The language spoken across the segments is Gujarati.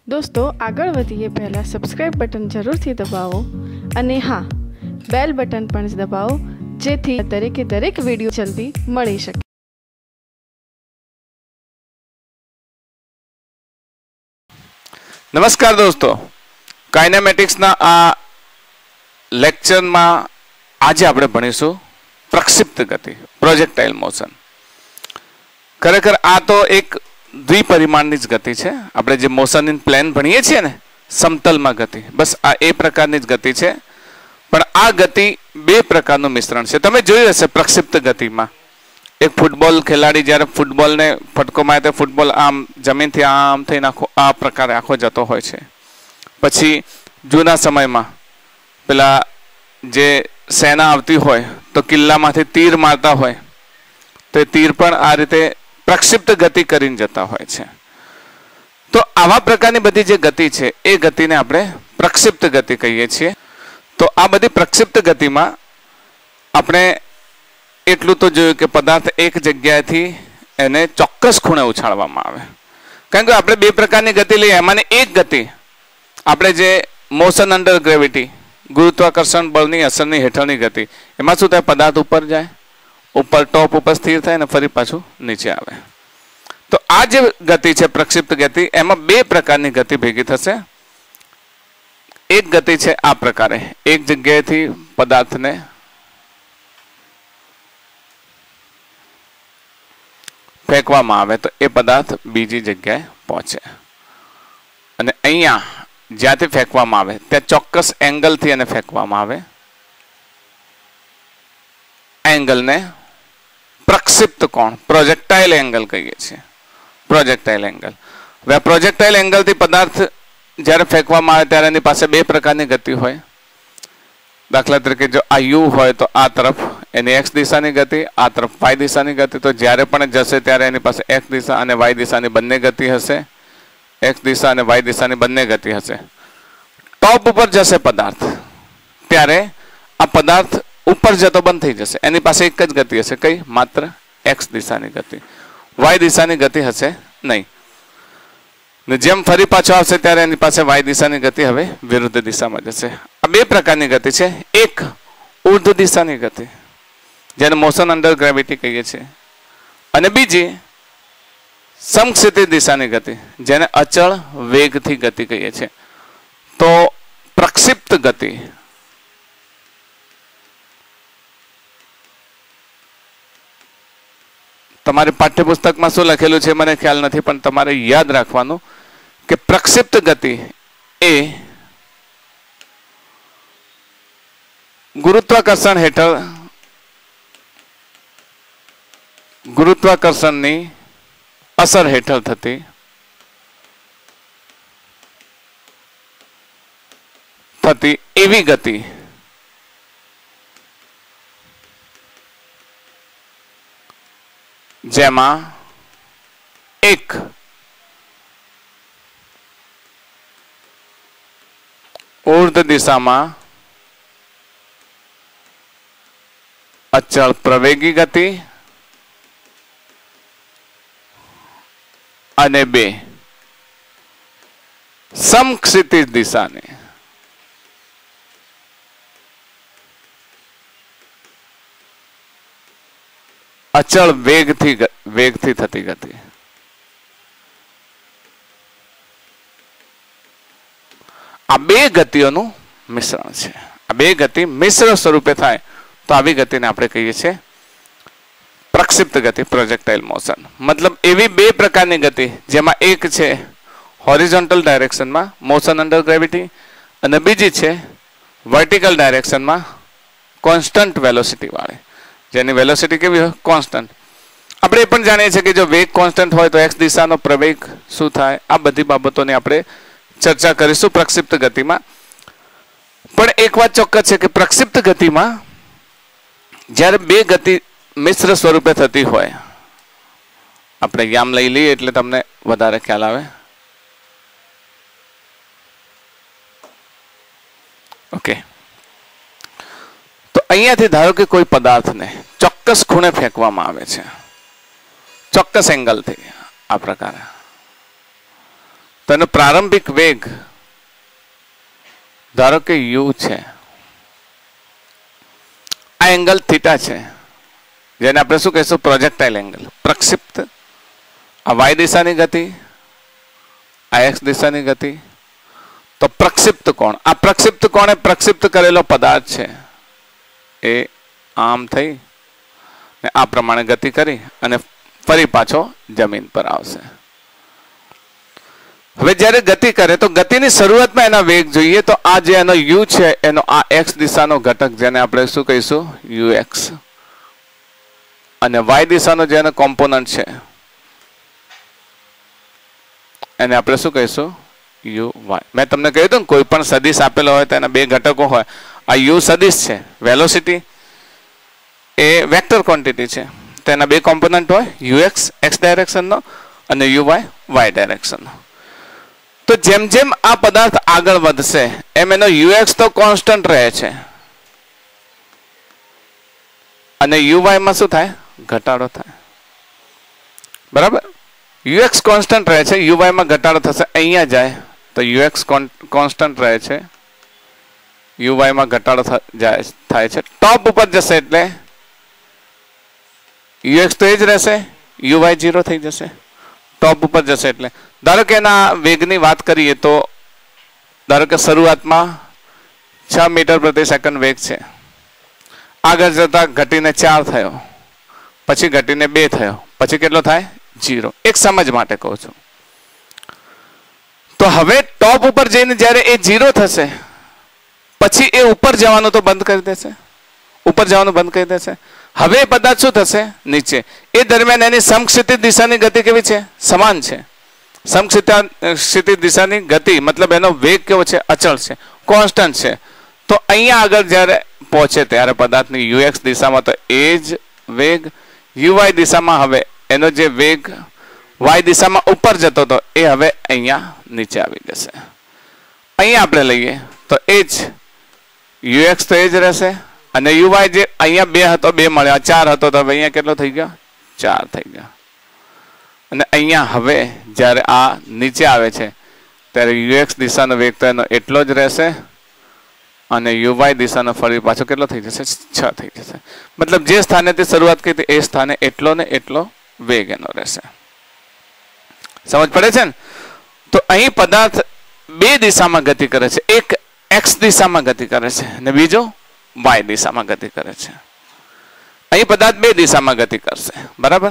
दोस्तों આગળ વધીએ પહેલા સબસ્ક્રાઇબ બટન જરૂરથી દબાવો અને હા બેલ બટન પણ દબાવો જેથી દરેક વિડિયો જલ્દી મળી શકે। नमस्कार दोस्तों, काइनेमेटिक्स ना आ लेक्चर में आज આપણે ભણીશું પ્રક્ષિપ્ત ગતિ, પ્રોજેક્ટાઇલ મોશન। ખરેખર આ તો એક દ્વિપરિમાણની જ ગતિ છે। આપણે જે મોશન ઇન પ્લેન ભણીએ છીએ ને, સમતલમાં ગતિ, બસ આ એ પ્રકારની જ ગતિ છે। પણ આ ગતિ બે પ્રકારનું મિશ્રણ છે। તમે જોયું હશે પ્રક્ષિપ્ત ગતિમાં એક ફૂટબોલ ખેલાડી જ્યારે ફૂટબોલને ફટકો મારે તો ફૂટબોલ આમ જમીનથી આમ થઈને આ પ્રકારે આખો જતો હોય છે। પછી જૂના સમયમાં પેલા જે સેના આવતી હોય તો કિલ્લામાંથી તીર મારતા હોય તો એ તીર પણ આ રીતે પ્રક્ષિપ્ત ગતિ કરીને જતા હોય છે। તો આવા પ્રકારની બધી જે ગતિ છે એ ગતિને આપણે પ્રક્ષિપ્ત ગતિ કહીએ છીએ। તો આ બધી પ્રક્ષિપ્ત ગતિમાં આપણે એટલું તો જોયું કે પદાર્થ એક જગ્યાએથી એને ચોક્કસ ખૂણે ઉછાળવામાં આવે। કારણ કે આપણે બે પ્રકારની ગતિ લઈએ, એમાંની એક ગતિ આપણે જે મોશન અંડર ગ્રેવિટી, ગુરુત્વાકર્ષણ બળની અસરની હેઠળની ગતિ, એમાં શું થાય, પદાર્થ ઉપર જાય, ઉપર ટોપ ઉપર સ્થિર થાય અને ફરી પાછું નીચે આવે। તો આ જે ગતિ છે પ્રક્ષિપ્ત ગતિ, એમાં બે પ્રકારની ગતિ ભેગી થશે। એક ગતિ છે આ પ્રકારે, એક જગ્યાએથી પદાર્થને ફેંકવામાં આવે તો એ પદાર્થ બીજી જગ્યાએ પહોંચે અને અહીંયા જ્યાંથી ફેંકવામાં આવે ત્યાં ચોક્કસ એંગલથી એને ફેંકવામાં આવે। એંગલને પ્રક્ષિપ્ત કોણ, પ્રોજેક્ટાઇલ એંગલ કહીએ છીએ, પ્રોજેક્ટાઇલ એંગલ। હવે પ્રોજેક્ટાઇલ એંગલથી પદાર્થ જ્યારે ફેંકવામાં આવે ત્યારે એની પાસે બે પ્રકારની ગતિ હોય। દાખલા તરીકે જો આ યુ હોય તો આ તરફ એની એક્સ દિશાની ગતિ, આ તરફ વાય દિશાની ગતિ। તો જ્યારે પણ જશે ત્યારે એની પાસે એક્સ દિશા અને વાય દિશાની બંને ગતિ હશે, એક્સ દિશા અને વાય દિશાની બંને ગતિ હશે। ટોપ ઉપર જશે પદાર્થ ત્યારે આ પદાર્થ ઉપર જતો બંધ થઈ જશે, એની પાસે એક જ ગતિ હશે, કઈ, માત્ર એક્સ દિશાની ગતિ, વાય દિશાની ગતિ હશે નહીં। ને જેમ ફરી પાછો આવશે ત્યારે એની પાસે વાય દિશાની ગતિ હવે વિરુદ્ધ દિશામાં જશે। આ બે પ્રકારની ગતિ છે, એક ઉર્ધ્વ દિશાની ગતિ જેને મોશન અંડર ગ્રેવિટી કહીએ છીએ, અને બીજી સમક્ષિતિજ દિશાની ગતિ જેને અચળ વેગથી ગતિ કહીએ છીએ। તો પ્રક્ષિપ્ત ગતિ તમારે પાઠ્યપુસ્તકમાં શું લખેલું છે મને ખ્યાલ નથી, પણ તમારે યાદ રાખવાનું કે પ્રક્ષિપ્ત ગતિ એ ગુરુત્વાકર્ષણ હેઠળ ગુરુત્વાકર્ષણની અસર હેઠળ થતી એવી ગતિ જેમાં એક ઉર્ધ્વ દિશામાં અચળ પ્રવેગી ગતિ અને બે સમક્ષિતિજ દિશાની અચળ વેગથી થતી ગતિ। આ બે ગતિઓનું મિશ્રણ છે। આ બે ગતિ મિશ્ર સ્વરૂપે થાય તો આવી ગતિને આપણે કહીએ છીએ પ્રક્ષિપ્ત ગતિ, પ્રોજેક્ટાઇલ મોશન। મતલબ એવી બે પ્રકારની ગતિ જેમાં એક છે હોરિઝોન્ટલ ડાયરેક્શનમાં મોશન અંડર ગ્રેવિટી અને બીજી છે વર્ટિકલ ડાયરેક્શનમાં કોન્સ્ટન્ટ વેલોસિટી વાળી, જેની વેલોસિટી કેવી હોય, કોન્સ્ટન્ટ। આપણે એ પણ જાણીએ છીએ કે જો વેગ કોન્સ્ટન્ટ હોય તો એક્સ દિશાનો પ્રવેગ શું થાય, આ બધી બાબતોની આપણે ચર્ચા કરીશું પ્રક્ષિપ્ત ગતિમાં। પણ એક વાત ચોક્કસ છે કે પ્રક્ષિપ્ત ગતિમાં જ્યારે બે ગતિ મિશ્ર સ્વરૂપે થતી હોય, આપણે યામ લઈ લઈએ એટલે તમને વધારે ખ્યાલ આવે। ઓકે, તો અહીંયાથી ધારો કે કોઈ પદાર્થને ચોક્કસ ખૂણે ફેંકવામાં આવે છે, ચોક્કસ એંગલથી આ પ્રકારે, તો એનો પ્રારંભિક વેગ ધારો કે u છે, આ એંગલ થીટા છે, જેને આપણે શું કહીશું? પ્રોજેક્ટાઇલ એંગલ, પ્રક્ષિપ્ત. આ y દિશાની ગતિ, આ x દિશાની ગતિ. તો પ્રક્ષિપ્ત કોણ, આ પ્રક્ષિપ્ત કોણ એ પ્રક્ષિપ્ત કરેલો પદાર્થ છે, એ આમ થઈ ને આ પ્રમાણે ગતિ કરી અને ફરી પાછો જમીન પર આવશે. હવે જ્યારે ગતિ કરે તો ગતિની શરૂઆતમાં એના વેગ જોઈએ. તો આ જે એનો u છે એનો આ x દિશાનો ઘટક, જેને આપણે શું કહીશું? ux. અને y દિશાનો જેનો કોમ્પોનન્ટ છે એને આપણે શું કહીશું? uy. મેં તમને કહ્યું હતું ને, કોઈ પણ સદિશ આપેલો હોય તો એના બે ઘટકો હોય. આ u સદિશ છે, વેલોસિટી એ વેક્ટર ક્વોન્ટિટી છે, તો એના બે કોમ્પોનન્ટ હોય, ux x ડાયરેક્શનનો અને uy y ડાયરેક્શનનો. તો જેમ જેમ આ પદાર્થ આગળ વધશે એમ એનો ux તો કોન્સ્ટન્ટ રહે છે અને uy માં શું થાય? ઘટાડો થાય. બરાબર? ux કોન્સ્ટન્ટ રહે છે, uy માં ઘટાડો થશે. અહીંયા જાય તો ux કોન્સ્ટન્ટ રહે છે, uy માં ઘટાડો થાય છે. ટોપ ઉપર જશે એટલે ux તો એ જ રહેશે, uy 0 થઈ જશે. ટોપ ઉપર જશે એટલે ધારો કે એના વેગની વાત કરીએ તો ધારો કે શરૂઆતમાં 6 મીટર પ્રતિ સેકન્ડ વેગ છે, આગળ જતા ઘટીને 4 થયો, પછી ઘટીને 2 થયો, પછી કેટલો થાય? 0. એક સમજ માટે કહું છું. તો હવે ટોપ ઉપર જઈને જ્યારે એ 0 થશે પછી એ ઉપર જવાનું તો બંધ કરી દેશે, ઉપર જવાનું બંધ કરી દેશે. હવે એ પદાર્થ શું થશે? નીચે. એ દરમિયાન એની સમક્ષિતિજ દિશાની ગતિ કેવી છે? સમાન છે. સમક્ષિતિજ દિશાની ગતિ મતલબ એનો વેગ કેવો છે? અચળ છે, કોન્સ્ટન્ટ છે. તો અહીંયા આગળ જ્યારે પહોંચે ત્યારે પદાર્થની ux દિશામાં તો એ જ વેગ, uy દિશામાં હવે એનો જે વેગ y દિશામાં ઉપર જતો હતો એ હવે અહીંયા નીચે આવી જશે. અહીંયા આપણે લઈએ તો એ જ ux તો એ જ રહેશે અને uy જે અહીંયા 2 હતો 2 મળ્યા, 4 હતો તો હવે અહીંયા કેટલો થઈ ગયો? 4 થઈ ગયો. અને અહીંયા હવે જ્યારે આ નીચે આવે છે ત્યારે ux દિશાનો વેગ તો એનો એટલો જ રહેશે અને uy દિશાનો ફરી પાછો કેટલો થઈ જશે? 6 થઈ જશે. મતલબ જે સ્થાનેથી શરૂઆત કરી હતી એ સ્થાને એટલો ને એટલો વેગ એનો રહેશે. સમજ પડે છે ને? તો અહીં પદાર્થ 2 દિશામાં ગતિ કરે છે, એક x દિશામાં ગતિ કરે છે અને બીજો y દિશામાં ગતિ કરે છે. અહીં પદાર્થ 2 દિશામાં ગતિ કરશે. બરાબર?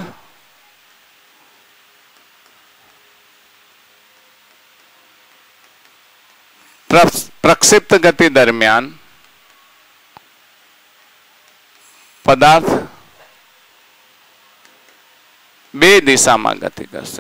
પ્રક્ષિપ્ત ગતિ દરમિયાન પદાર્થ 2 દિશામાં ગતિ કરશે.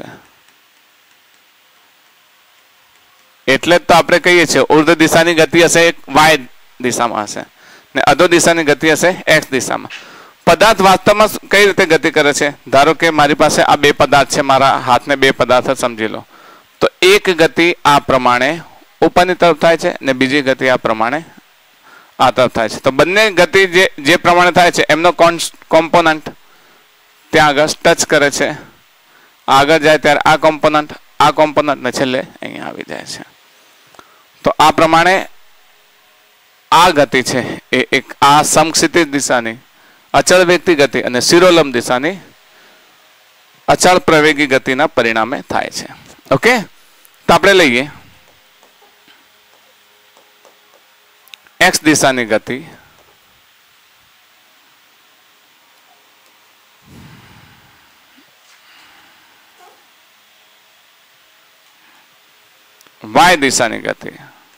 એટલે તો આપણે કહીએ છીએ ઉર્ધ્વ દિશાની ગતિ હશે એક y દિશામાં હશે ને અધો દિશાની ગતિ હશે x દિશામાં. પદાર્થ વાસ્તવમાં કઈ રીતે ગતિ કરે છે? ધારો કે મારી પાસે આ 2 પદાર્થ છે, મારા હાથને 2 પદાર્થ સમજી લો. તો એક ગતિ આ પ્રમાણે ઉપરની તરફ થાય છે ને બીજી ગતિ આ પ્રમાણે આ તરફ થાય છે. તો બંને ગતિ જે પ્રમાણે થાય છે એમનો કોમ્પોનન્ટ ત્યાં આગળ ટચ કરે છે. આગળ જાય ત્યારે આ કોમ્પોનન્ટ ને છેલ્લે અહીંયા આવી જાય છે. તો આ પ્રમાણે આ ગતિ છે એ એક આ સમક્ષિતિજ દિશાની અચળ વેગતી ગતિ અને શિરોલંબ દિશાની અચળ પ્રવેગી ગતિના પરિણામે થાય છે. ઓકે, તો આપણે લઈએ x દિશાની ગતિ, y દિશાની ગતિ.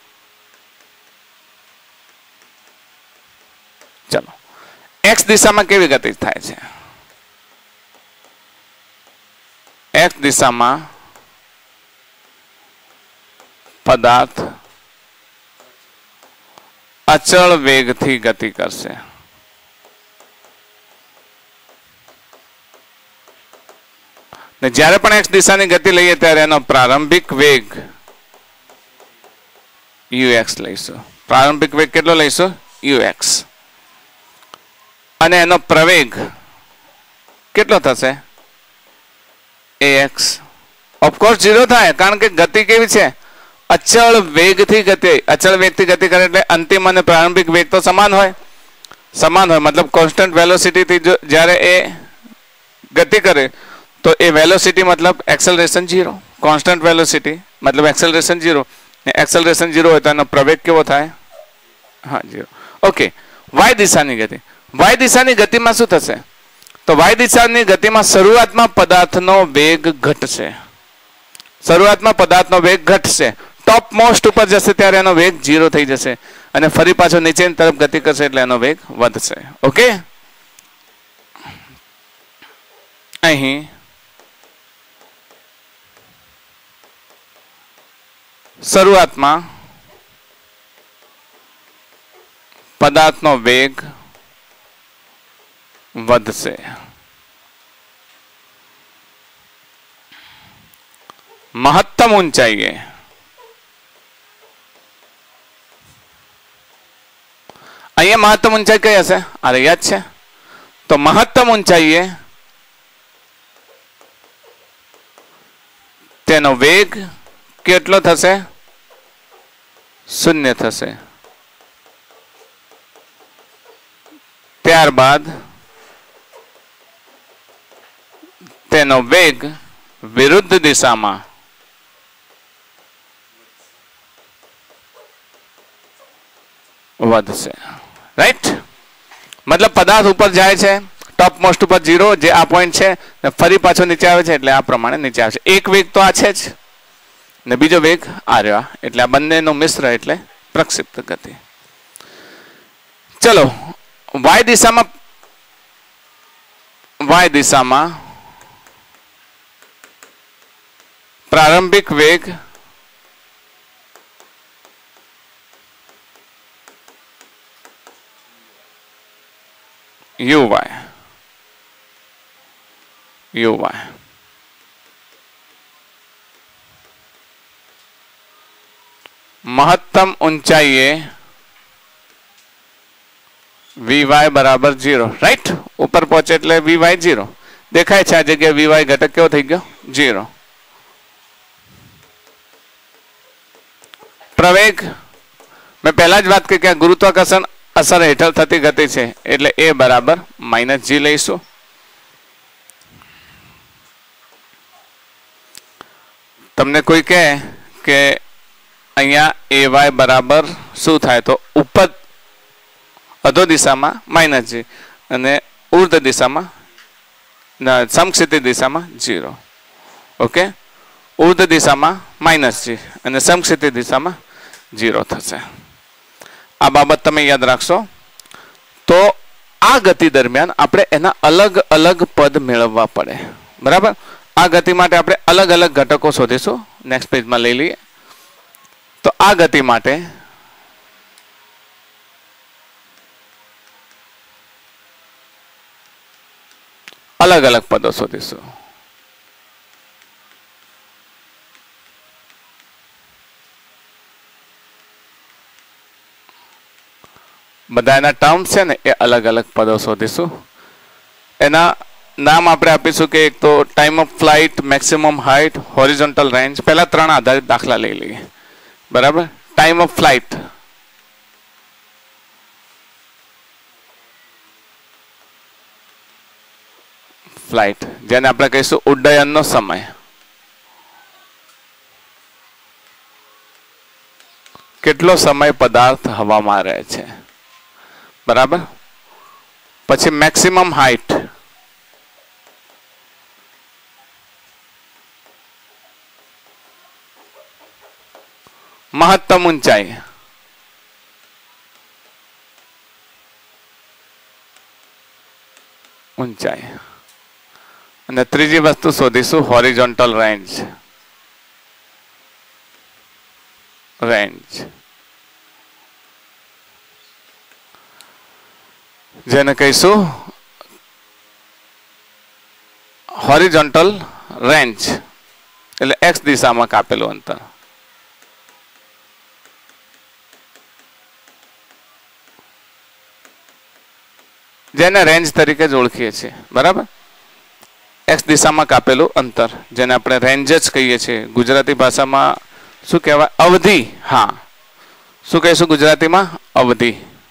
ચલો, x દિશામાં કેવી ગતિ થાય છે? x દિશામાં પદાર્થ અચળ વેગથી ગતિ કરશે. ને જ્યારે પણ x દિશાની ગતિ લઈએ ત્યારે એનો પ્રારંભિક વેગ ux લઈશું. પ્રારંભિક વેગ કેટલો લઈશું? ux. અને એનો પ્રવેગ કેટલો થશે? ax ઓફકોર્સ 0 થાય, કારણ કે ગતિ કેવી છે? અચળ વેગથી ગતિ. અચળ વેગથી ગતિ કરે એટલે અંતિમ અને પ્રારંભિક વેગ તો સમાન હોય. સમાન હોય મતલબ કોન્સ્ટન્ટ વેલોસિટીથી જ્યારે એ ગતિ કરે તો એ વેલોસિટી મતલબ એક્સેલરેશન 0. કોન્સ્ટન્ટ વેલોસિટી મતલબ એક્સેલરેશન 0. એક્સેલરેશન 0 હોય તો એનો પ્રવેગ કેવો થાય? હા 0. ઓકે, વાય દિશાની ગતિ. વાય દિશાની ગતિમાં શું થશે? તો વાય દિશાની ગતિમાં શરૂઆતમાં પદાર્થનો વેગ ઘટશે. શરૂઆતમાં પદાર્થનો વેગ ઘટશે. ટોપ મોસ્ટ ઉપર જશે ત્યારે એનો વેગ 0 થઈ જશે અને ફરી પાછો નીચેની તરફ ગતિ કરશે એટલે એનો વેગ વધશે. ઓકે, અહીં શરૂઆતમાં પદાર્થનો વેગ વધશે. મહત્તમ ઊંચાઈએ અહીંયા મહત્તમ ઊંચાઈ કઈ હશે? અરે યાદ છે. તો મહત્તમ ઊંચાઈએ તેનો વેગ કેટલો થશે? 0 થશે. ત્યારબાદ તેનો વેગ વિરુદ્ધ દિશામાં વધશે. રાઈટ, મતલબ પદાર્થ ઉપર જાય છે, ટોપ મોસ્ટ ઉપર 0 જે આ પોઈન્ટ છે, ફરી પાછો નીચે આવે છે એટલે આ પ્રમાણે નીચે આવશે. એક વેગ તો આ છે જ ને બીજો વેગ આ રહ્યો, એટલે આ બંનેનું મિશ્ર એટલે પ્રક્ષિપ્ત ગતિ. ચલો, વાય દિશામાં પ્રારંભિક વેગ uy. મહત્તમ ઊંચાઈએ vy બરાબર 0. રાઈટ, ઉપર પહોંચે એટલે vy 0 દેખાય છે. આ જગ્યાએ vy ઘટક કેવો થઈ ગયો? 0. પ્રવેગ મેં પહેલા જ વાત કરી કે ગુરુત્વાકર્ષણ અસર હેઠળ થતી ગતિ છે એટલે a બરાબર -g લઈશું. તમને કોઈ કહે કે અહીંયા ay બરાબર શું થાય તો ઉપર અધો દિશામાં -g અને ઉર્ધ્વ દિશામાં સમક્ષિતિજ દિશામાં 0. ઓકે, ઉર્ધ્વ દિશામાં -g અને સમક્ષિતિજ દિશામાં 0 થશે. આ બાબત તમે યાદ રાખશો. તો આ ગતિ દરમિયાન આપણે એના અલગ અલગ પદ મેળવવા પડે. બરાબર, આ ગતિ માટે આપણે અલગ અલગ ઘટકો શોધીશું. નેક્સ્ટ પેજમાં લઈ લઈએ. તો આ ગતિ માટે અલગ અલગ પદો શોધીશું. બધા એના ટર્મ્સ છે ને એ અલગ અલગ પદો શોધીશું. એના નામ આપણે આપીશું કે એક તો time of flight, maximum height, horizontal range. પહેલા 3 આધારિત દાખલા લઈ લઈએ. બરાબર, ટાઈમ ઓફ ફ્લાઇટ જેને આપણે કહીશું ઉડ્ડયનનો સમય. કેટલો સમય પદાર્થ હવામાં રહે છે. બરાબર, પછી મેક્સિમમ હાઇટ મહત્તમ ઊંચાઈ. અને ત્રીજી વસ્તુ શોધીશું હોરિઝોન્ટલ રેન્જ. જેને કહીશું હોરિઝોન્ટલ રેન્જ એટલે એક્સ દિશામાં કાપેલું અંતર. જેને રેન્જ તરીકે જ ઓળખીએ છીએ. બરાબર, x દિશામાં કાપેલું અંતર, જેને આપણે રેન્જ જ કહીએ છીએ. ગુજરાતી ભાષામાં શું કહેવાય? અવધિ. હા, શું કહીશું ગુજરાતીમાં? અવધિ.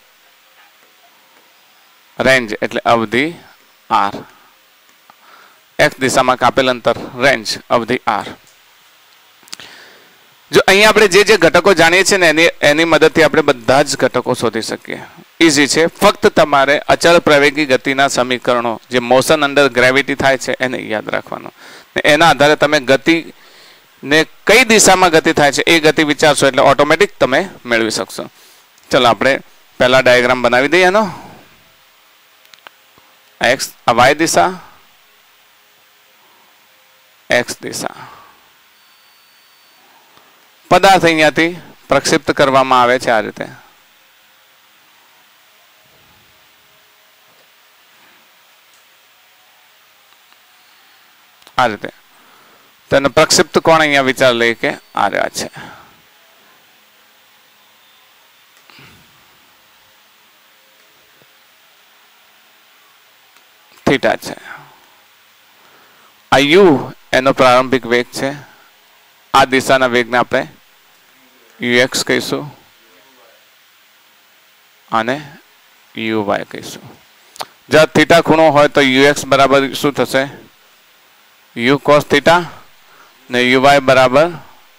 રેન્જ એટલે અવધિ r. x દિશામાં કાપેલ અંતર રેન્જ અવધિ r. જો અહીંયા આપણે જે જે ઘટકો જાણીએ છીએ ને એની મદદથી આપણે બધા જ ઘટકો શોધી શકીએ. ઈઝી છે. ફક્ત તમારે અચળ પ્રવેગી ગતિના સમીકરણો, જે મોશન અંડર ગ્રેવિટી થાય છે, એને યાદ રાખવાનું. એના આધારે તમે ગતિને કઈ દિશામાં ગતિ થાય છે એ ગતિ વિચારશો એટલે ઓટોમેટિક તમે મેળવી શકશો. ચલો આપણે પહેલા ડાયાગ્રામ બનાવી દઈએ એનો. x y દિશા, x દિશા. પદાર્થ અહીંયાથી પ્રક્ષિપ્ત કરવામાં આવે છે આ રીતે. આ રીતે તેને પ્રક્ષિપ્ત કોણ અહીંયા વિચાર લઈએ કે આ રહ્યા છે. થીટા છે. આ u એનો પ્રારંભિક વેગ છે. આ દિશાના વેગને આપણે ux કહીશું અને uy કહીશું. જ્યાં થીટા ખૂણો હોય તો ux બરાબર શું થશે? u cos થીટા ને uy બરાબર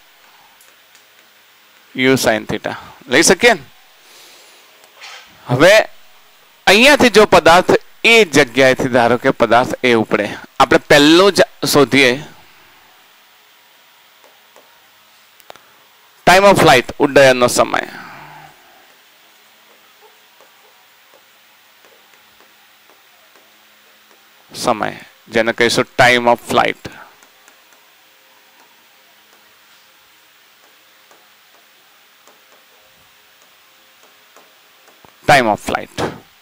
u sin થીટા લઈ શકીએ ને. હવે અહીંયાથી જો પદાર્થ એ જગ્યાએથી ધારો કે પદાર્થ એ ઉપડે, આપણે પહેલું જ શોધીએ ટાઈમ ઓફ ફ્લાઇટ, ઉડ્ડયનનો સમય. સમય જેને કહીશું time of flight. Time of flight.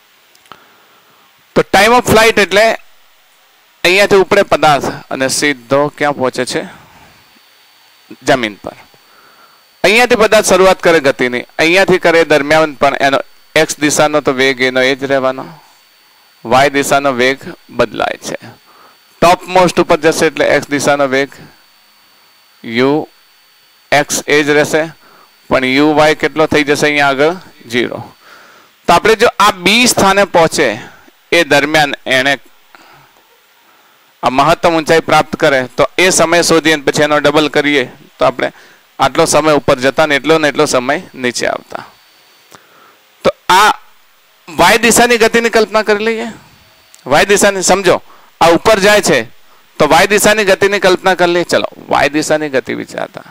તો ટાઈમ ઓફ ફ્લાઇટ એટલે અહીંયાથી ઉપડે પદાર્થ અને સીધો ક્યાં પહોંચે છે? જમીન પર. અહીંયાથી પદાર્થ શરૂઆત કરે ગતિની, અહીંયાથી કરે દરમિયાન પણ એનો x દિશાનો તો વેગ એનો એ જ રહેવાનો, y દિશાનો વેગ બદલાય છે. ટોપ મોસ્ટ ઉપર જશે એટલે x દિશાનો વેગ u x એ જ રહેશે, પણ uy કેટલો થઈ જશે અહીંયા આગળ? 0. તો આપણે જો આ b સ્થાને પહોંચે એ દરમિયાન એને આ મહત્તમ ઊંચાઈ પ્રાપ્ત કરે તો એ સમય શોધીએ પછી એનો ડબલ કરીએ તો આપણે આટલો સમય ઉપર જતા ને એટલો સમય નીચે આવતા. તો આ y દિશાની ગતિની કલ્પના કરી લઈએ. y દિશાની સમજો, આ ઉપર જાય છે તો y દિશાની ગતિની કલ્પના કરી લઈએ. ચલો y દિશાની ગતિ વિચારતા.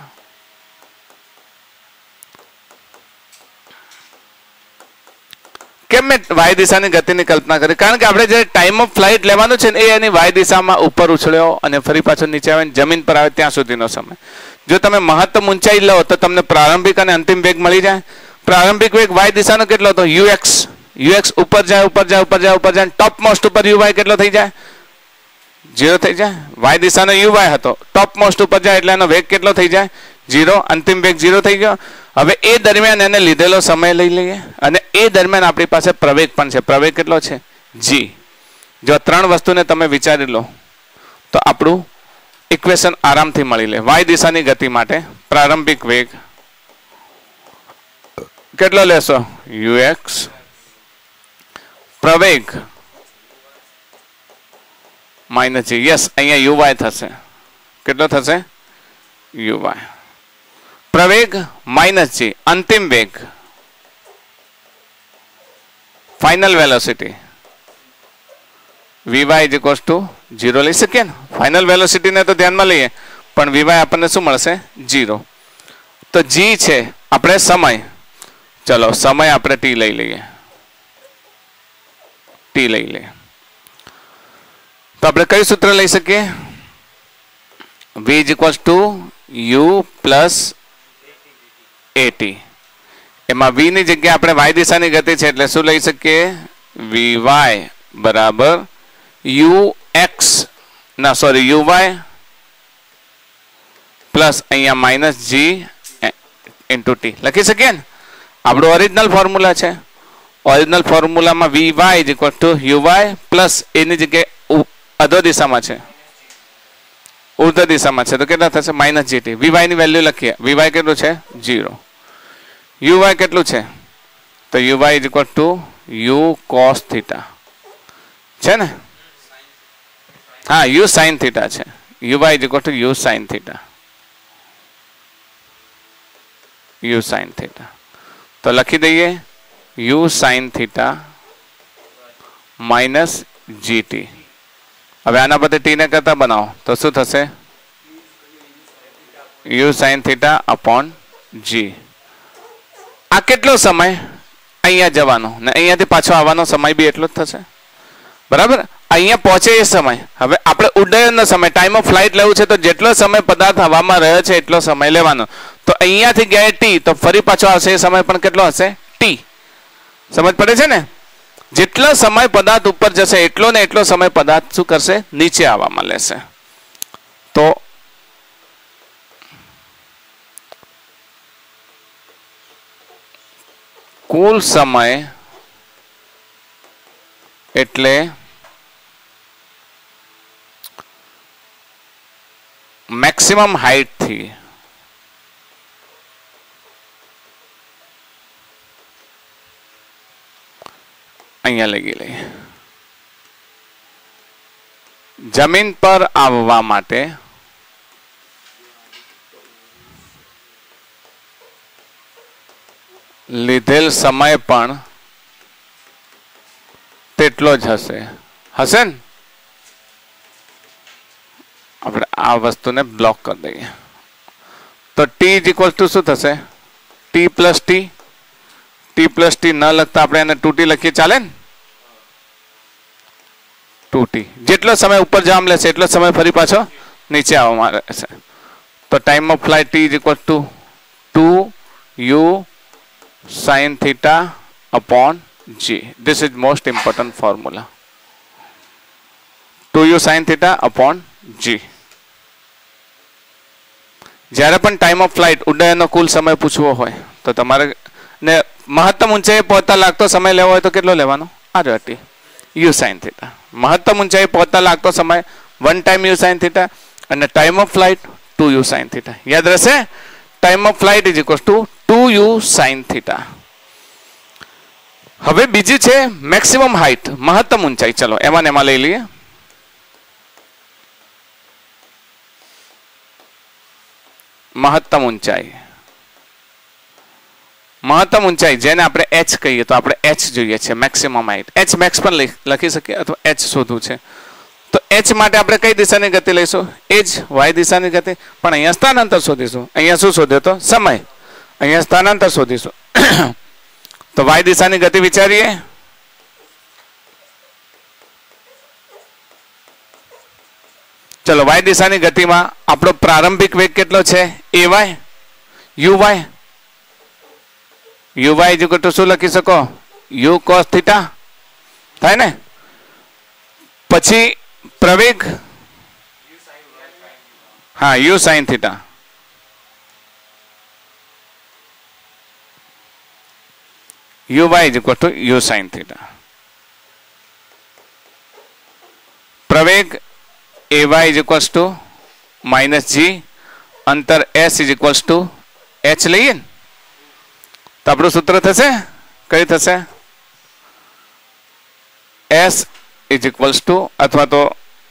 કેમ મેં y દિશાની ગતિની કલ્પના કરી? કારણ કે આપણે જે ટાઈમ ઓફ ફ્લાઇટ લેવાનું છે ને એ એની y દિશામાં ઉપર ઉછળ્યો અને ફરી પાછો નીચે આવે જમીન પર આવે ત્યાં સુધીનો સમય. જો તમે મહત્તમ ઊંચાઈ લો તો તમને પ્રારંભિક અને અંતિમ વેગ મળી જાય. પ્રારંભિક વેગ y દિશાનો કેટલો હતો? ux ઉપર જાય ટોપ મોસ્ટ ઉપર uy કેટલો થઈ જાય? 0 થઈ જાય. y દિશાનો uy હતો, ટોપ મોસ્ટ ઉપર જાય એટલે એનો વેગ કેટલો થઈ જાય? 0. અંતિમ વેગ 0 થઈ ગયો. હવે એ દરમિયાન એને લીધેલો સમય લઈ લઈએ અને એ દરમિયાન આપણી પાસે પ્રવેગ પણ છે. પ્રવેગ કેટલો છે? g. જો ત્રણ વસ્તુને તમે વિચારી લો તો આપણું ઇક્વેશન આરામથી મળી લે. y દિશાની ગતિ માટે પ્રારંભિક વેગ કેટલો લેશો? ux. પ્રવેગ માઇનસ g. યસ, અહીંયા uy થશે. કેટલો થશે? uy. પ્રવેગ માઇનસ g. અંતિમ વેગ final velocity vy is equals to 0 લઈ શકીએ ને. ફાઇનલ વેલોસિટીને તો ધ્યાનમાં લઈએ પણ vy આપણને શું મળશે? 0. તો g છે આપણે સમય. ચલો સમય આપણે t લઈ લઈએ. t લઈ લઈએ તો આપણે કયું સૂત્ર લઈ શકીએ? v is equals to u plus at. એમાં v ની જગ્યાએ આપણે y દિશાની ગતિ છે એટલે શું લઈ શકીએ? vy બરાબર ux ના સોરી uy પ્લસ અહીંયા માઇનસ g ઇન્ટુ t લખી શકીએ ને. આપણું ઓરિજિનલ ફોર્મ્યુલા છે. ઓરિજિનલ ફોર્મ્યુલામાં vy is equal to uy plus એની જગ્યાએ અધો દિશામાં છે ઉર્ધ્વ દિશામાં છે તો કેટલા થશે માઇનસ જીટી. વીવાય ની વેલ્યુ લખીએ. વીવાય કેટલું છે 0. યુવાય કેટલું છે તો u y is equal to u cos theta છે ને. હા યુ સાઇન થીટા છે. U y is equal to u sine theta. U sine theta તો લખી દઈએ u sine theta minus g t. હવે આના બદલે ટી ને કરતા બનાવો તો શું થશે u sine theta upon g. આ કેટલો સમય અહીંયા જવાનો ને અહીંયાથી પાછો આવવાનો સમય બી એટલો જ થશે બરાબર. અહીંયા પહોંચે એ સમય. હવે આપણે ઉડ્ડયનનો સમય ટાઈમ ઓફ ફ્લાઇટ લેવું છે તો જેટલો સમય પદાર્થ હવામાં રહ્યો છે એટલો સમય લેવાનો. તો અહીંયાથી ગયા ટી તો ફરી પાછો આવશે એ સમય પણ કેટલો હશે ટી. સમજ પડે છે ને. જેટલો સમય પદાર્થ ઉપર જશે એટલો ને એટલો સમય પદાર્થ શું કરશે નીચે આવવામાં લેશે. તો કુલ સમય એટલે મેક્સિમમ હાઈટ થી અહીંયા લઈ લઈએ જમીન પર આવવા માટે લીધેલ સમય પણ તેટલો જ હશે ને. આપણે આ વસ્તુને બ્લોક કરી દઈએ તો ટી ઇઝ ઇક્વલ ટુ શું થશે t plus t. T plus t ન લખતા આપણે એને 2t લખીએ ચાલે ને. 2t જેટલો સમય ઉપર જવા લેશે એટલો સમય ફરી પાછો નીચે આવવામાં રહેશે. તો time of flight t is equal to 2u sin theta upon g. This is most important formula. 2u sin theta upon g. જ્યારે પણ ટાઈમ ઓફ ફ્લાઇટ ઉડ્ડયનનો કુલ સમય પૂછવો હોય તો તમારે ને મહત્તમ ઊંચાઈએ પહોંચતા લાગતો સમય લેવો હોય તો કેટલો લેવાનો આ રહ્યો ટી યુ સાઇન થીટા. મહત્તમ ઊંચાઈએ પહોંચતા લાગતો સમય 1 ટાઈમ યુ સાઇન થીટા અને time of flight 2u sine theta. યાદ રહેશે time of flight is equal to 2u sin theta. હવે બીજી છે મેક્સિમમ હાઈટ મહત્તમ ઊંચાઈ. ચલો એમાં લઈ લઈએ. મહત્તમ ઊંચાઈ જેને આપણે h કહીએ તો આપણે h જોઈએ છે મેક્સિમમ હાઈટ. h મેક્સ પણ લખી શકીએ અથવા h શોધવું છે તો h માટે આપણે કઈ દિશાની ગતિ લઈશું એ જ y દિશાની ગતિ. પણ અહીંયા સ્થાનાંતર શોધીશું. અહીંયા શું શોધ્યો તો સમય. અહીંયા સ્થાનાંતર શોધીશું તો y દિશાની ગતિ વિચારીએ. ચલો y દિશાની ગતિમાં આપણો પ્રારંભિક વેગ કેટલો છે ay uy ઇક્વલ ટુ શું લખી શકો u cos થીટા થાય ને. પછી પ્રવેગ હા u sin theta. uy is equal to u sin theta. प्रवेग ay is equals to minus g. अंतर s is equals to h લઈએ ને તો આપણું સૂત્ર થશે કઈ થશે s is equals to અથવા તો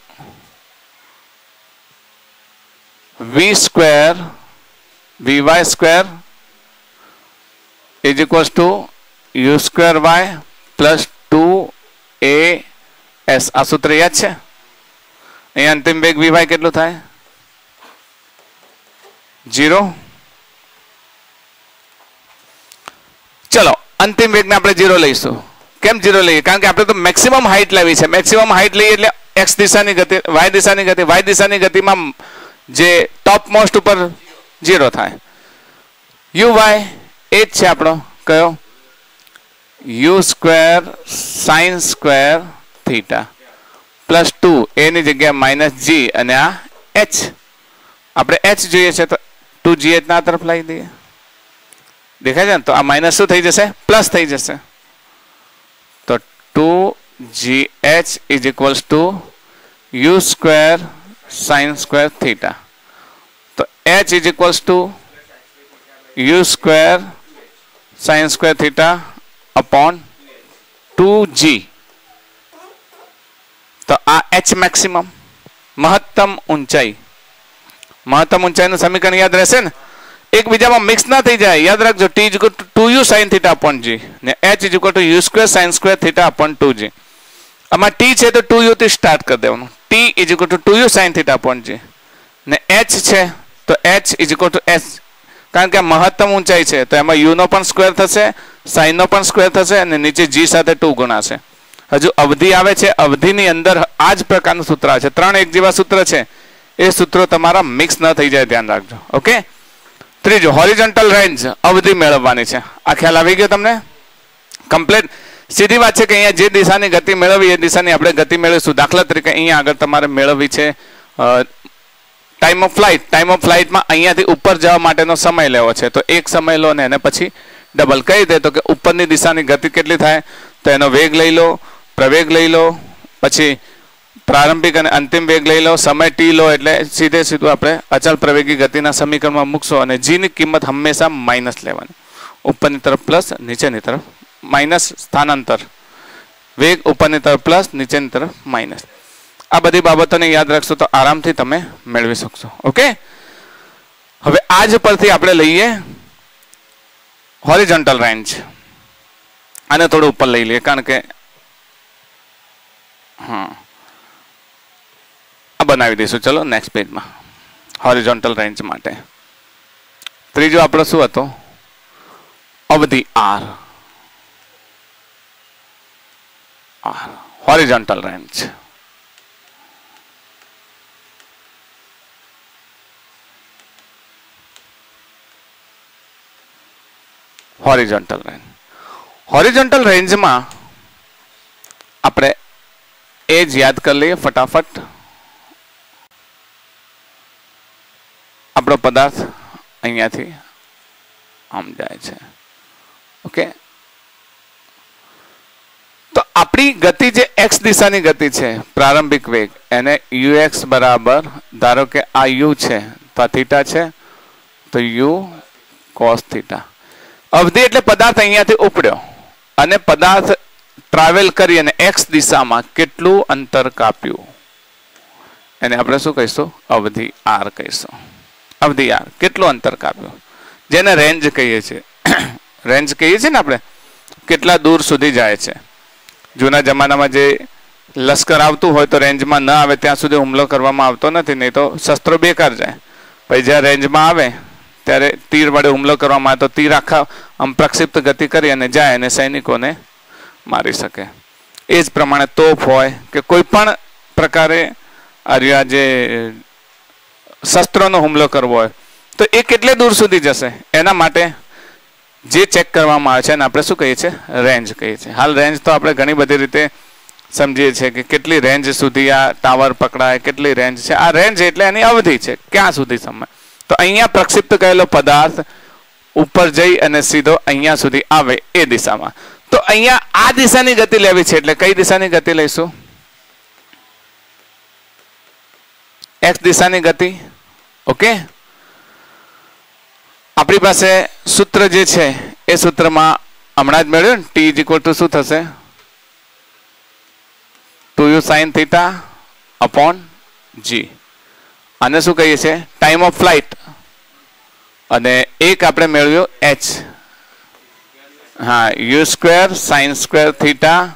v square vy square is equals to u square y plus 2as. આ સૂત્ર યાદ છે. અહીંયા અંતિમ વેગ vy કેટલું થાય 0. ચલો અંતિમ વેગને આપણે 0 લઈશું. કેમ 0 લઈએ કારણ કે આપણે તો મેક્સિમમ હાઈટ લેવી છે. મેક્સિમમ હાઈટ લઈએ એટલે x દિશાની ગતિ y દિશાની ગતિ y દિશાની ગતિમાં જે ટોપ મોસ્ટ ઉપર 0 થાય. uy એ જ છે આપણો કયો u square sin square theta plus 2 એની જગ્યાએ માઇનસ g અને આ h. આપણે h જોઈએ છે તો 2gh ના તરફ લાવી દઈએ. દેખાય છે ને તો આ માઇનસ શું થઈ જશે પ્લસ થઈ જશે. તો 2gh is equals to u square sine square theta. तो h is equals to u square sine square theta upon 2g। तो आ h मैक्सिमम महत्तम ऊंचाई समीकरण याद रहશે ને, એકબીજામાં મિક્સ ના થઈ જાય। યાદ રાખજો t is equal to 2u sin θ upon g ને h is equal to u square sin square θ upon 2g। આમાં t છે તો 2u થી સ્ટાર્ટ કરી દેવાનું। t is equal to 2u sin θ upon g ને h છે તો h is equal to s, કારણ કે આ મહત્તમ ઊંચાઈ છે તો એમાં u નો પણ સ્ક્વેર થશે, sin નો પણ સ્ક્વેર થશે અને નીચે g સાથે 2 ગુણાશે। હજુ અવધિ આવે છે, અવધિની અંદર આ જ પ્રકારનું સૂત્ર આવે છે, ત્રણ એક જેવા સૂત્ર છે, એ સૂત્રો તમારા મિક્સ ન થઈ જાય, ધ્યાન રાખજો। ઓકે, ત્રીજું હોરિઝોન્ટલ રેન્જ અવધિ મેળવવાની છે। આ ખ્યાલ આવી ગયો તમને કમ્પ્લીટ? સીધી વાત છે કે અહીંયા જે દિશાની ગતિ મેળવવી એ દિશાની આપણે ગતિ મેળવીશું। દાખલા તરીકે અહીંયા આગળ તમારે મેળવવી છે time of flight. Time of ફ્લાઇટમાં અહીંયાથી ઉપર જવા માટેનો સમય લેવો છે, તો એક સમય લો ને એને પછી ડબલ। કઈ રીતે? તો કે ઉપરની દિશાની ગતિ કેટલી થાય તો એનો વેગ લઈ લો, પ્રવેગ લઈ લો, પછી પ્રારંભિક અને અંતિમ વેગ લઈ લો, સમય t લો, એટલે સીધે સીધું આપણે અચળ પ્રવેગી ગતિના સમીકરણમાં મૂકશો અને g ની કિંમત હંમેશા માઇનસ લેવાની, ઉપરની તરફ પ્લસ નીચેની તરફ માઇનસ, સ્થાનાંતર વેગ ઉપરની તરફ પ્લસ નીચેની તરફ માઇનસ। આ બધી બાબતોને યાદ રાખશો તો આરામથી તમે મેળવી શકશો। ઓકે, હવે આજ પરથી આપણે લઈએ હોરિઝોન્ટલ રેન્જ। આને થોડું ઉપર લઈ લઈએ કારણ કે બનાવી દઈશું। ચલો નેક્સ્ટ પેજમાં હોરિઝોન્ટલ રેન્જ માટે ત્રીજો આપણો શું હતો? અવધિ r, હોરિઝોન્ટલ રેન્જ। હોરિઝોન્ટલ રેન્જમાં આપણે એ જ યાદ કરી લઈએ ફટાફટ। આપણો પદાર્થ અહીંયાથી આમ જાય છે। ઓકે, તો આપણી ગતિ જે x દિશાની ગતિ છે, પ્રારંભિક વેગ, એને ux બરાબર, ધારો કે આ u છે તો આ થીટા છે તો u cos θ। અવધિ એટલે પદાર્થ અહીંયાથી ઉપડ્યો અને પદાર્થ ટ્રાવેલ કરી અને x દિશામાં કેટલું અંતર કાપ્યું એને આપણે શું કહીશું? અવધિ r કહીશું। અવધિ r કેટલું અંતર કાપ્યું, જેને રેન્જ કહીએ છીએ। રેન્જ કહીએ છીએ ને આપણે, કેટલા દૂર સુધી જાય છે। જૂના જમાનામાં જે લશ્કર આવતું હોય તો રેન્જમાં ન આવે ત્યાં સુધી હુમલો કરવામાં આવતો નથી, નહીં તો શસ્ત્રો બેકાર જાય। પછી જ્યારે રેન્જમાં આવે ત્યારે તીર વડે હુમલો કરવામાં આવે તો તીર આખા આમ પ્રક્ષિપ્ત ગતિ કરી અને જાય અને સૈનિકોને મારી શકે। એ જ પ્રમાણે તોપ હોય કે કોઈ પણ પ્રકારે આ જે શસ્ત્રોનો હુમલો કરવો હોય તો એ કેટલે દૂર સુધી જશે એના માટે જે ચેક કરવામાં આવે છે એને આપણે શું કહીએ છીએ? રેન્જ કહીએ છીએ। હાલ રેન્જ તો આપણે ઘણી બધી રીતે સમજીએ છીએ કે કેટલી રેન્જ સુધી આ ટાવર પકડાય, કેટલી રેન્જ છે। આ રેન્જ એટલે એની અવધિ છે, ક્યાં સુધી સમય। તો અહીંયા પ્રક્ષિપ્ત કરેલો પદાર્થ ઉપર જઈ અને સીધો અહીંયા સુધી આવે એ દિશામાં। તો અહીંયા આ દિશાની ગતિ લેવી છે એટલે કઈ દિશાની ગતિ લઈશું? x દિશાની ગતિ। ઓકે, આપણી પાસે સૂત્ર જે છે એ સૂત્રમાં હમણાં જ મેળવ્યું ને, t ઇઝ ઇક્વલ ટુ શું થશે? 2u sin θ upon g। આને શું કહીએ છીએ? Time of flight. અને એક આપણે મેળવ્યું h, હા, u square sin square θ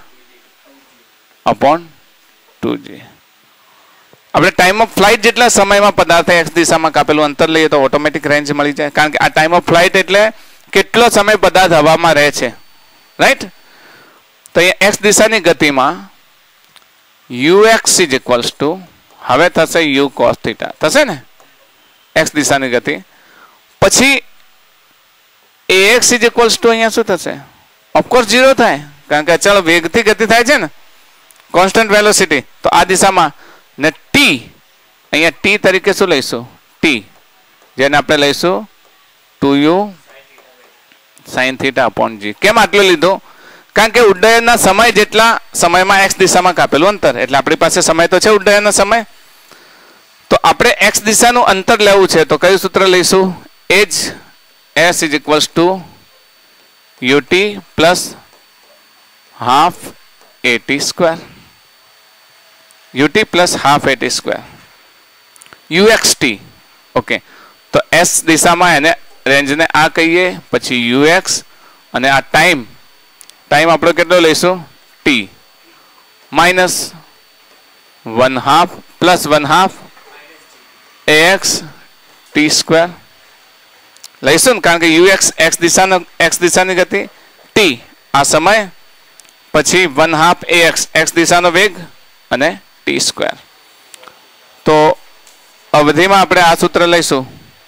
upon 2g। આપણે ટાઈમ ઓફ ફ્લાઇટ જેટલા સમયમાં પદાર્થ x દિશામાં કાપેલું અંતર લઈએ તો ઓટોમેટિક રેન્જ મળી જાય, કારણ કે આ ટાઈમ ઓફ ફ્લાઇટ એટલે કેટલો સમય પદાર્થ હવામાં રહે છે, રાઈટ? તો અહીંયા x દિશાની ગતિમાં ux ઇઝ ઇક્વલ્સ ટુ, હવે થશે u cos θ, થશે ને x દિશાની ગતિ। પછી ax ઇઝ ઇક્વલ્સ ટુ અહીંયા શું થશે? ઓફકોર્સ 0 થાય, કારણ કે અચળ વેગથી ગતિ થાય છે ને, કોન્સ્ટન્ટ વેલોસિટી। તો આ દિશામાં ને t અહીંયા t તરીકે શું લઈશું? t, જેને આપણે લઈશું 2u sin θ upon g। કેમ આટલું લીધું? કારણ કે ઉડ્ડયનના સમય જેટલા સમયમાં x દિશામાં કાપેલું અંતર, એટલે આપણી પાસે સમય તો છે ઉડ્ડયનનો સમય। તો આપણે x દિશાનું અંતર લેવું છે તો કયું સૂત્ર લઈશું? એ જ s is equals to ut plus half at square, ut plus half at square, uxt. Okay, તો s દિશામાં એને રેન્જને આ કહીએ, પછી ux, અને આ ટાઈમ આપણે કેટલો લઈશું? t minus 1/2 plus 1/2 ax t square લઈશું ને, કારણ કે ux x દિશાની ગતિ, t આ સમય, પછી 1/2 ax x દિશાનો વેગ, અને t સ્ક્વેર. તો અવધિમાં આપણે આ સૂત્ર લઈશું.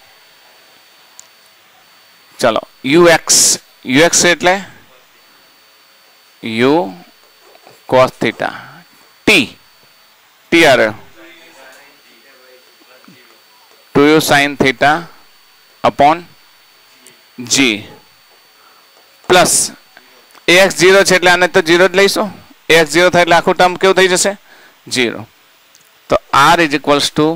ચલો, ux એટલે u cos theta, t આરે 2u sin theta upon g plus ax 0 છે એટલે આને તો 0 જ લઈશું. ax 0 થાય એટલે આખું ટર્મ કેવું થઈ જશે? 0. તો r is equals to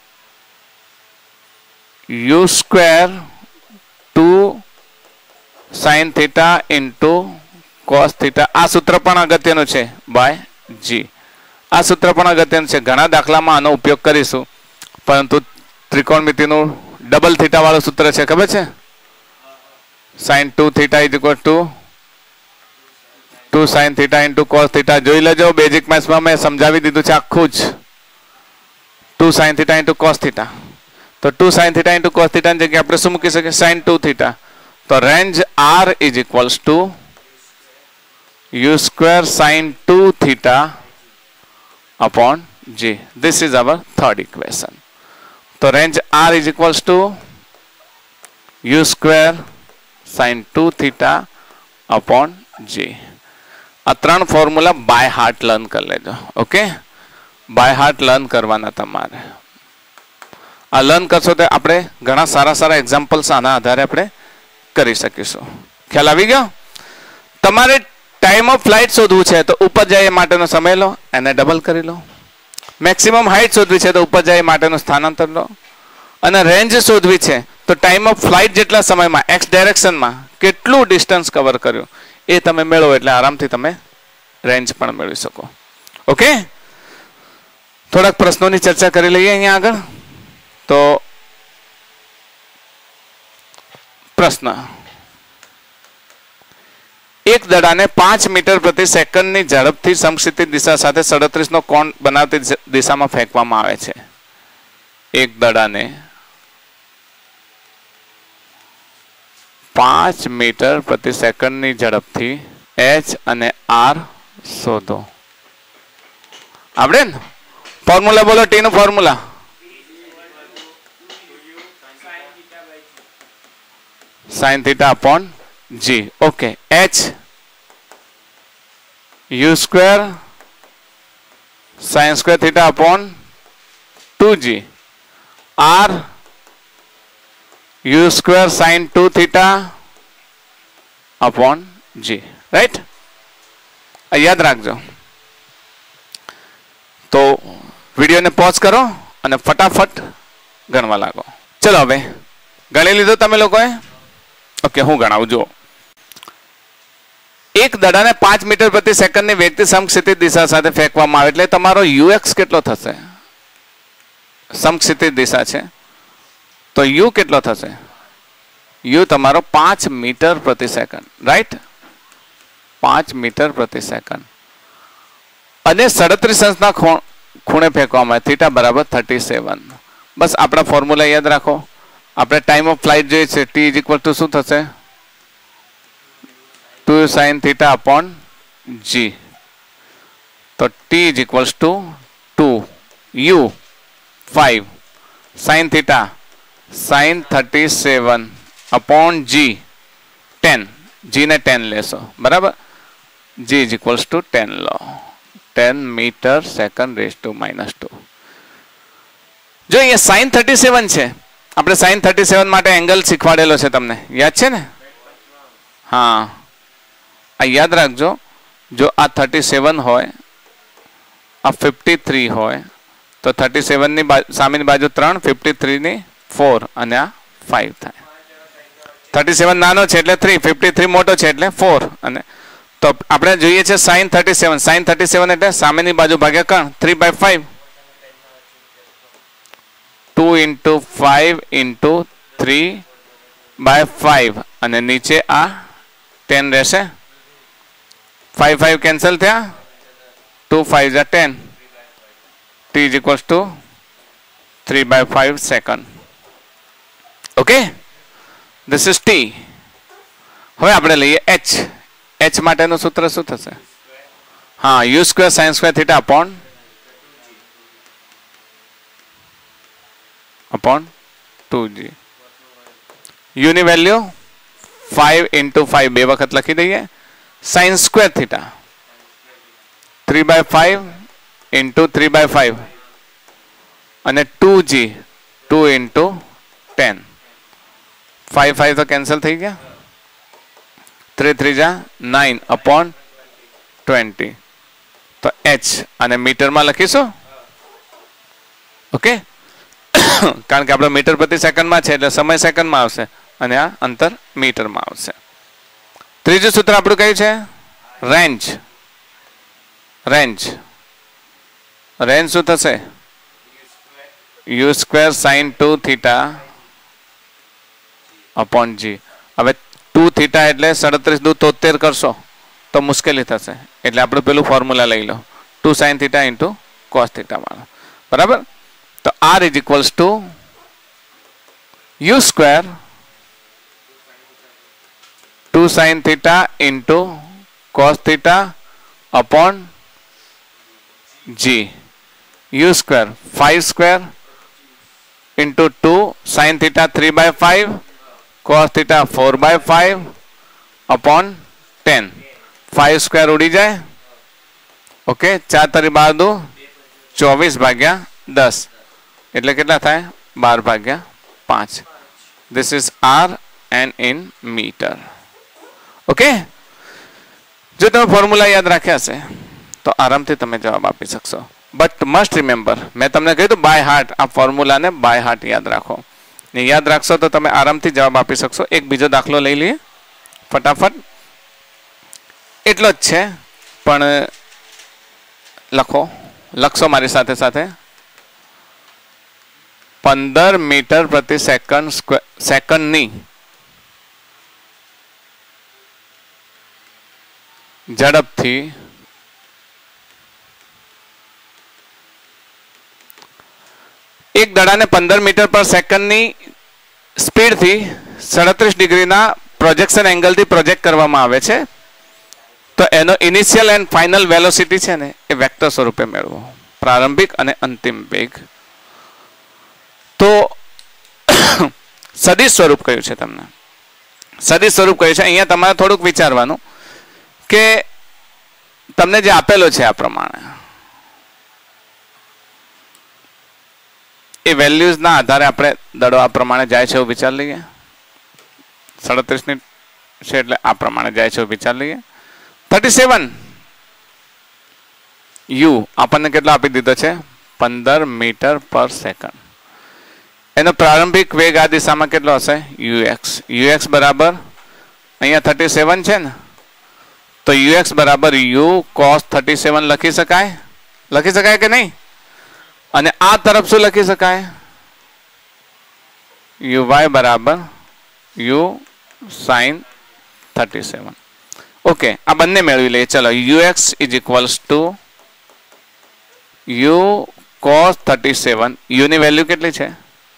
u square 2 sin theta into cos theta. આ સૂત્ર પણ અગત્યનું છે બાય g. આ સૂત્ર પણ અગત્યનું છે. ઘણા દાખલામાં આનો ઉપયોગ કરીશું, પરંતુ ત્રિકોણમિતિનું ડબલ થીટા વાળું સૂત્ર છે, ખબર છે? sin 2 theta is equal to 2 sin theta into cos theta. જોઈ લેજો, બેઝિક મેથ્સમાં મેં સમજાવી દીધું છે આખું જ. 2 sin theta into cos theta. તો 2 sin theta into cos theta ની જગ્યાએ આપણે શું મૂકી શકીએ? sin 2 theta. તો range r is equals to u square sin 2 theta upon g. This is our third equation. તો range r is equals to u square sin 2 theta upon g. આ ત્રણ ફોર્મ્યુલા બાય હાર્ટ લર્ન કરી લેજો. ઓકે, બાય હાર્ટ લર્ન કરવાના તમારે. આ લર્ન કરશો તો આપણે ઘણા સારા એક્ઝામ્પલ્સ આના આધારે આપણે કરી શકીશું. ખ્યાલ આવી ગયો? તમારે ટાઈમ ઓફ ફ્લાઇટ શોધવું છે તો ઉપર જાય માટેનો સમય લો, એને ડબલ કરી લો. મેક્સિમમ હાઇટ શોધવી છે તો ઉપર જાય માટેનું સ્થાનાંતર લો. અને રેન્જ શોધવી છે તો ટાઈમ ઓફ ફ્લાઇટ જેટલા સમયમાં એક્સ ડાયરેક્શનમાં કેટલું ડિસ્ટન્સ કવર કર્યું એ તમે મેળવો એટલે આરામથી તમે રેન્જ પણ મેળવી શકો. ઓકે, થોડાક પ્રશ્નોની ચર્ચા કરી લઈએ અહીંયા આગળ. તો પ્રશ્ન, એક દડાને 5 મીટર પ્રતિ સેકન્ડની ઝડપથી સમક્ષિતિજ દિશા સાથે 37 નો કોણ બનાવતી દિશામાં ફેંકવામાં આવે છે. એક દડાને 5 મીટર પ્રતિ સેકન્ડની ઝડપથી h અને r શોધો. આવડે ને? ફોર્મ્યુલા બોલો, ટી નું formula. sin theta upon g. Okay, h u square sin square theta upon 2g, r u square sin 2 theta upon g. Right? યાદ રાખજો. તો વિડીયોને પોઝ કરો અને ફટાફટ ગણવા લાગો. ચલો હવે ગણી લીધો તમે લોકોએ? ઓકે, હું ગણાવું. જો એક દડાને 5 મીટર પ્રતિ સેકન્ડની વેગથી સમક્ષિતિજ દિશા સાથે ફેંકવામાં આવે એટલે તમારો ux કેટલો થશે? સમક્ષિતિજ દિશા છે તો u કેટલો થશે? u તમારો 5 મીટર પ્રતિ સેકન્ડ. રાઈટ? 5 મીટર પ્રતિ સેકન્ડ. અને 37 અંશના ખૂણે ફેંકવામાં આવે, થીટા બરાબર 37. બસ આપણા ફોર્મ્યુલા યાદ રાખો. આપણે ટાઈમ ઓફ ફ્લાઇટ જોઈએ છે, t ઇઝ ઇક્વલ ટુ શું થશે? 2 sin theta upon g. તો t is equals to 2 u 5 sin theta sin 37 upon g 10. g ને 10 લેશો, બરાબર? g ઇઝ ઇક્વલ્સ ટુ 10 લો. 10 મીટર સેકન્ડ રેઝ ટુ -2. જો અહીંયા sin 37 છે, આપણે sin 37 માટે એંગલ શીખવાડેલો છે, તમને યાદ છે ને? હા, આ યાદ રાખજો. જો આ 37 હોય, આ 53 હોય, તો 37 ની સામેની બાજુ 3, 53 ની 4 અને આ 5 થાય. 37 નાનો છે એટલે 3, 53 મોટો છે એટલે 4. અને તો આપણે જોઈએ છે sin 37. sin 37 એટલે સામેની બાજુ ભાગ્યા કણ 3/5. 2 into 5 into 3/5 અને નીચે આ 10 રહેશે. 5 5 કેન્સલ થયા. 2 5 are 10. T is equals to 3/5 second. Okay, this is T. હવે આપણે લઈએ h. h માટેનું સૂત્ર શું થશે? હા, u square sin square theta upon 2g. u ની વેલ્યુ 5 into 5 બે વખત લખી દઈએ. sin square theta 3/5 into 3/5 અને 2g 2 into 10. 5 5 તો કેન્સલ થઈ ગયા. 3 3 જા 9 upon 20. તો h અને મીટરમાં લખીશું. ઓકે, કારણ કે આપણો મીટર પ્રતિ સેકન્ડમાં છે એટલે સમય સેકન્ડમાં આવશે અને આ અંતર મીટરમાં આવશે. ત્રીજું સૂત્ર આપણું કયું છે? રેન્જ. રેન્જ રેન્જ શું થશે? u square sin 2 theta upon g. હવે 2 theta એટલે 37 દુ 73 કરશો તો મુશ્કેલી થશે એટલે આપણે પેલું ફોર્મ્યુલા લઈ લો 2 sin theta into cos theta વાળો. બરાબર? તો r is equals to u square 2 sin theta into cos theta upon g. u square 5 square into 2 sin theta 3/5 cos theta 4/5 upon 10. 5 square ઉડી જાય. ઓકે, 4 તારી 12 દુ 24/10 એટલે કેટલા થાય? 12/5. This is r and in meter. Okay, જો તમે ફોર્મ્યુલા યાદ રાખ્યા હશે તો આરામથી તમે જવાબ આપી શકશો. બટ મસ્ટ રિમેમ્બર, મેં તમને કહ્યું બાય હાર્ટ, આ ફોર્મ્યુલાને બાય હાર્ટ યાદ રાખો. ને યાદ રાખશો તો તમે આરામથી જવાબ આપી શકશો. એક બીજો દાખલો લઈ લઈએ ફટાફટ. એટલો જ છે પણ લખશો મારી સાથે સાથે. 15 મીટર પ્રતિ સેકન્ડની ઝડપથી એક દડાને 15 મીટર પર સેકન્ડની સ્પીડથી 37 ડિગ્રીના પ્રોજેક્શન એંગલથી પ્રોજેક્ટ કરવામાં આવે છે. તો એનો ઇનિશિયલ એન્ડ ફાઇનલ વેલોસિટી છે ને એ વેક્ટર સ્વરૂપે મેળવો. પ્રારંભિક અને અંતિમ વેગ. તો સદિશ સ્વરૂપ કયું છે તમને? સદિશ સ્વરૂપ કયું છે? અહીંયા તમારે થોડુંક વિચારવાનું કે તમને જે આપેલો છે આ પ્રમાણે એ વેલ્યુઝના આધારે આપણે દડો આ પ્રમાણે જાય છે એવું વિચાર લઈએ. 37 ની છે એટલે આ પ્રમાણે જાય છે એવું વિચાર લઈએ. 37 u આપણને કેટલો આપી દીધો છે? 15 મીટર પર સેકન્ડ. એનો પ્રારંભિક વેગ આ દિશામાં કેટલો હશે? ux. ux બરાબર અહીંયા 37 છે ને, તો ux બરાબર u cos 37 લખી શકાય? લખી શકાય કે નહીં? અને આ તરફ શું લખી શકાય? uy બરાબર u sin 37. ઓકે, આ બંને મેળવી લઈએ. ચલો, ux is equals to u cos 37. u ની વેલ્યુ કેટલી છે?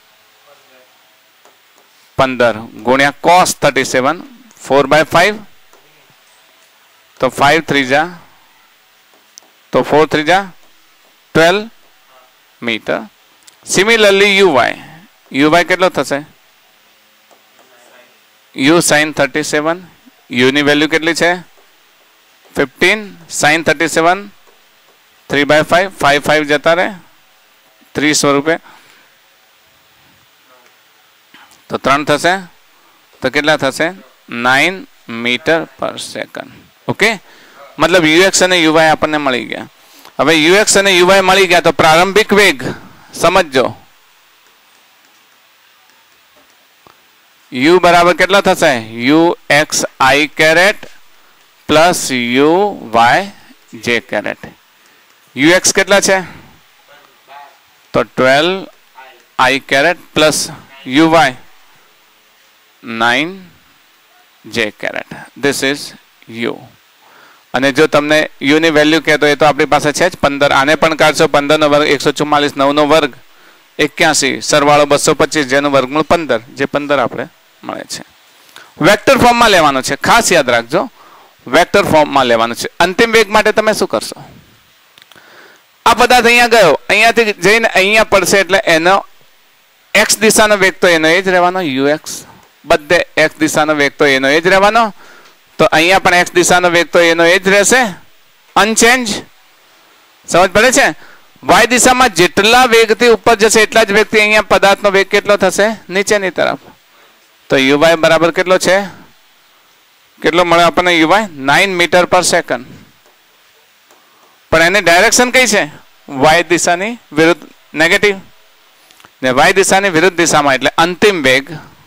15 ગુણ્યા cos 37 4/5. તો 5 3 જા તો 4 3 જા 12 મીટર. સિમિલરલી uy કેટલો થશે? u sin 37. u ની વેલ્યુ કેટલી છે? 15 sin 37 3/5. 5 5 જતા રહે 30 સ્વરૂપે તો 3 થશે. તો કેટલા થશે? 9 મીટર પર સેકન્ડ. ઓકે, મતલબ ux અને uy આપણને મળી ગયા. હવે ux અને uy મળી ગયા તો પ્રારંભિક વેગ સમજજો u બરાબર કેટલો થશે ux i caret plus uy j caret ux કેટલા છે તો 12 i caret plus uy 9 j caret this is u અને જો તમને u ની વેલ્યુ કહેતો એ તો આપણી પાસે છે જ 15 આને પણ કાઢશો 15 નો વર્ગ 144 9 નો વર્ગ 81 સરવાળો 225 જેનું વર્ગમૂળ 15 જે 15 આપણે મળે છે વેક્ટર ફોર્મમાં લેવાનો છે ખાસ યાદ રાખજો વેક્ટર ફોર્મમાં લેવાનું છે અંતિમ વેગ માટે તમે શું કરશો આ પદાર્થ અહીંયા ગયો અહીંયાથી જઈને અહીંયા પડશે એટલે એનો x દિશાનો વેગ તો એનો એ જ રહેવાનો ux બધે x દિશાનો વેગ તો એનો એ જ રહેવાનો તો અહીંયા પણ x દિશાનો વેગ તો એનો એ જ રહેશે અનચેન્જ સમજ પડે છે y દિશામાં જેટલા વેગથી ઉપર જશે એટલા જ વેગથી અહીંયા પદાર્થનો વેગ કેટલો થશે નીચેની તરફ તો uy બરાબર કેટલો છે કેટલો મળે આપણને uy 9 મીટર પર સેકન્ડ પણ એની ડાયરેક્શન કઈ છે y દિશાની વિરુદ્ધ નેગેટિવ ને y દિશાની વિરુદ્ધ દિશામાં એટલે અંતિમ વેગ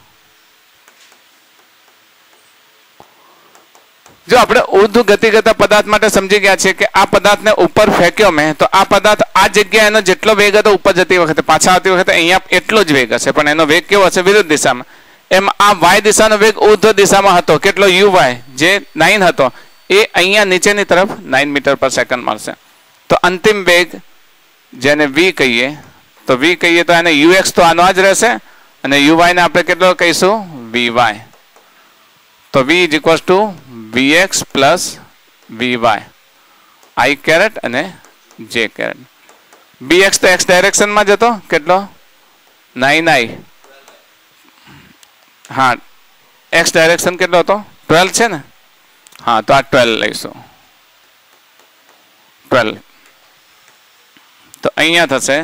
જો આપણે ઉર્ધ્વ ગતિ કરતા પદાર્થ માટે સમજી ગયા છે કે આ પદાર્થને ઉપર ફેંક્યો મેં તો આ પદાર્થ આ જગ્યાએ એનો જેટલો વેગ હતો ઉપર જતી વખતે પાછા આવતી વખતે અહીંયા એટલો જ વેગ હશે પણ એનો વેગ કેવો હશે વિરુદ્ધ દિશામાં એમ આ y દિશાનો વેગ ઉર્ધ્વ દિશામાં હતો કેટલો uy જે 9 હતો એ અહીંયા નીચેની તરફ 9 મીટર પર સેકન્ડ મળશે તો અંતિમ વેગ જેને v કહીએ તો v કહીએ તો એને ux તો આનો જ રહેશે અને uy ને આપણે કેટલો કહીશું vy તો v is equals to vx plus vy i caret અને j કેરેટ bx તો x ડાયરેક્શનમાં જતો કેટલો 9i હા x ડાયરેક્શન કેટલો હતો 12 છે ને હા તો આ 12 લઈશું 12 તો અહીંયા થશે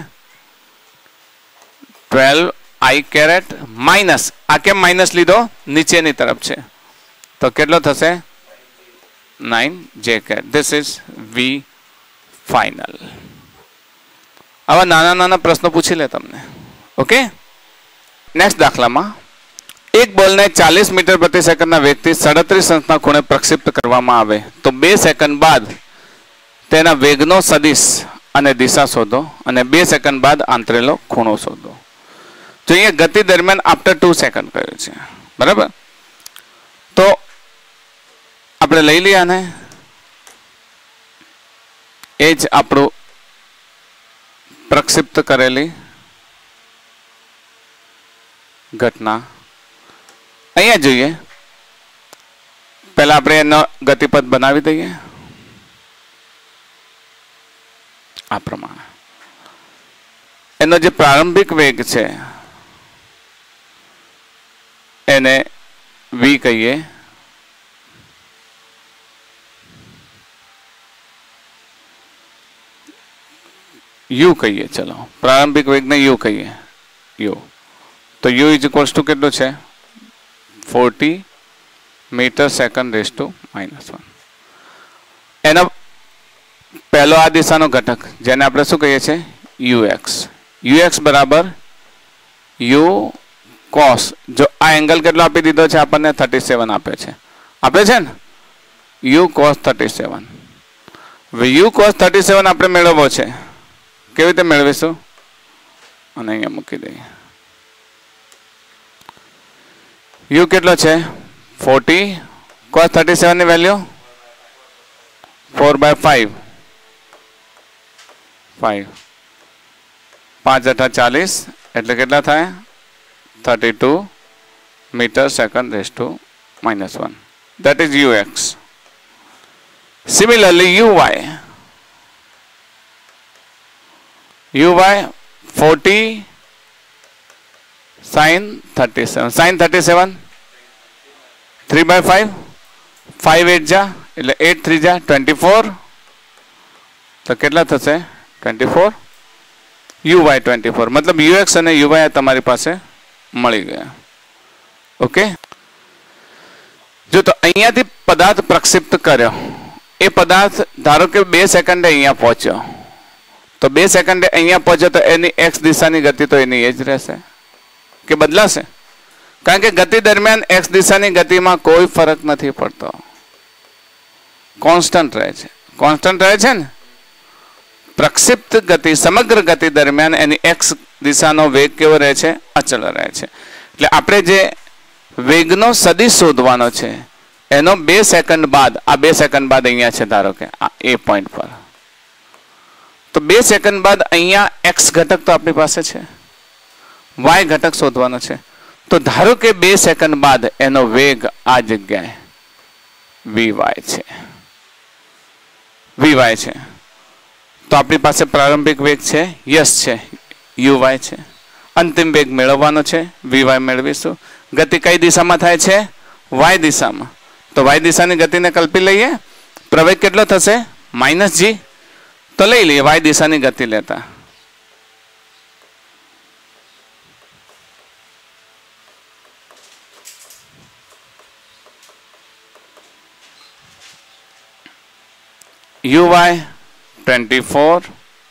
12 i કેરેટ માઇનસ આ કેમ માઇનસ લીધો નીચેની તરફ છે તો કેટલો થશે 9 j caret this is v final આવા નાના નાના પ્રશ્નો પૂછી લે તમને ઓકે નેક્સ્ટ દાખલામાં એક બોલને 40 મીટર પ્રતિ સેકન્ડના વેગથી 37 અંશના ખૂણે પ્રક્ષિપ્ત કરવામાં આવે તો 2 સેકન્ડ બાદ તેના વેગનો સદિશ અને દિશા શોધો અને 2 સેકન્ડ બાદ આંતરેલો ખૂણો શોધો જો અહીંયા ગતિ દરમિયાન આફ્ટર 2 સેકન્ડ કહ્યું છે બરાબર તો આપણે લઈ લઈએ આને એ જ આપણું પ્રક્ષિપ્ત કરેલી ઘટના અહીંયા જોઈએ પહેલા આપણે એનો ગતિપથ બનાવી દઈએ આ પ્રમાણે એનો જે પ્રારંભિક વેગ છે એને v કહીએ u કહીએ ચલો પ્રારંભિક વેગને u કહીએ u તો u ઇઝ ઇક્વલ્સ ટુ કેટલું છે 40 મીટર સેકન્ડ રેઝ ટુ -1 એનો પહેલો આ દિશાનો ઘટક જેને આપણે શું કહીએ છીએ ux બરાબર u cos જો આ એંગલ કેટલો આપી દીધો છે આપણને 37 આપે છે ને u cos 37 હવે u cos 37 આપણે મેળવવો છે કેવી રીતે મેળવીશું અને અહીંયા મૂકી દઈએ u કેટલો છે 40 cos 37 ની વેલ્યુ 4/5 5 8 40 એટલે કેટલા થાય 32 metre second raise to -1 that is ux similarly uy 40 sin 37 3/5 5 8 જા એટલે 8 3 જા 24 તો કેટલા થશે 24 uy 24 मतलब ux અને uy તમારી પાસે મળી ગયા ઓકે જો તો અહીંયાથી પદાર્થ પ્રક્ષિપ્ત કર્યો એ પદાર્થ ધારો કે 2 સેકન્ડે અહીંયા પહોંચ્યો, તો 2 સેકન્ડે અહીંયા પહોંચ્યો તો એની x દિશાની ગતિ તો એની એ જ રહેશે કે બદલાશે? કારણ કે ગતિ દરમિયાન x દિશાની ગતિમાં કોઈ ફરક નથી પડતો, કોન્સ્ટન્ટ રહે છે. કોન્સ્ટન્ટ રહે છે ને. પ્રક્ષિપ્ત ગતિ, સમગ્ર ગતિ દરમિયાન એની x દિશાનો વેગ કેવો રહે છે? અચળ રહે છે. એટલે આપણે જે વેગનો સદિશ શોધવાનો છે એનો 2 સેકન્ડ બાદ, આ 2 સેકન્ડ બાદ અહીંયા છે ધારો કે આ એ પોઈન્ટ પર, તો 2 સેકન્ડ બાદ અહીંયા x ઘટક તો આપણી પાસે છે, y ઘટક શોધવાનો છે. તો ધારો કે 2 સેકન્ડ બાદ એનો વેગ આ જગ્યાએ vy છે, vy છે. તો આપણી પાસે પ્રારંભિક વેગ છે, યસ છે, uy છે. અંતિમ વેગ મેળવવાનો છે, vy મેળવીશું. ગતિ કઈ દિશામાં થાય છે? y દિશામાં. તો y દિશાની ગતિને કલ્પી લઈએ. પ્રવેગ કેટલો થશે? -g. તો લઈ લઈએ y દિશાની ગતિ લેતા. uy 24,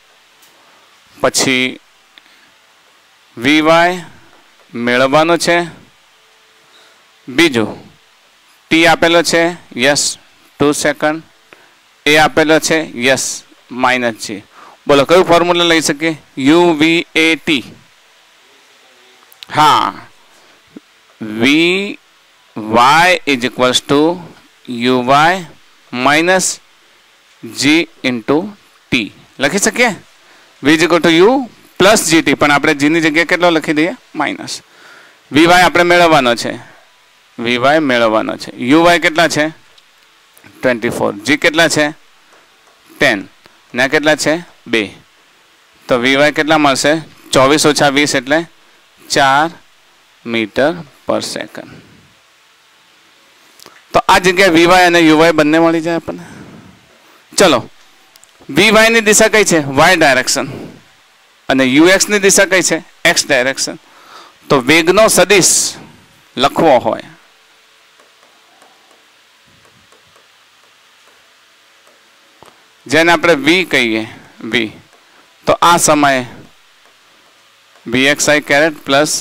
પછી vy મેળવવાનો છે. બીજું t આપેલો છે, યસ 2 સેકન્ડ. એ આપેલો છે, યસ -g. બોલો કયું ફોર્મ્યુલા લઈ શકીએ? uvat. હા, vy is equals to uy minus g into t લખી શકીએ. v is equal to u plus gt, પણ આપણે g ની જગ્યાએ કેટલો લખી દઈએ? માઇનસ. vy આપણે મેળવવાનો છે, vy મેળવવાનો છે. uy કેટલા છે? 24. g કેટલા છે? 10. ને કેટલા છે? 2. તો vy કેટલા મળશે? 24 - 20 એટલે 4 મીટર પર સેકન્ડ. તો આ જગ્યાએ vy અને uy બંને મળી જાય આપણને. ચલો, vy ની દિશા કઈ છે? y direction. અને ux ની દિશા કઈ છે? x direction. તો વેગનો સદિશ લખવો હોય જેને આપણે v કહીએ, v, તો આ સમયે vxi caret plus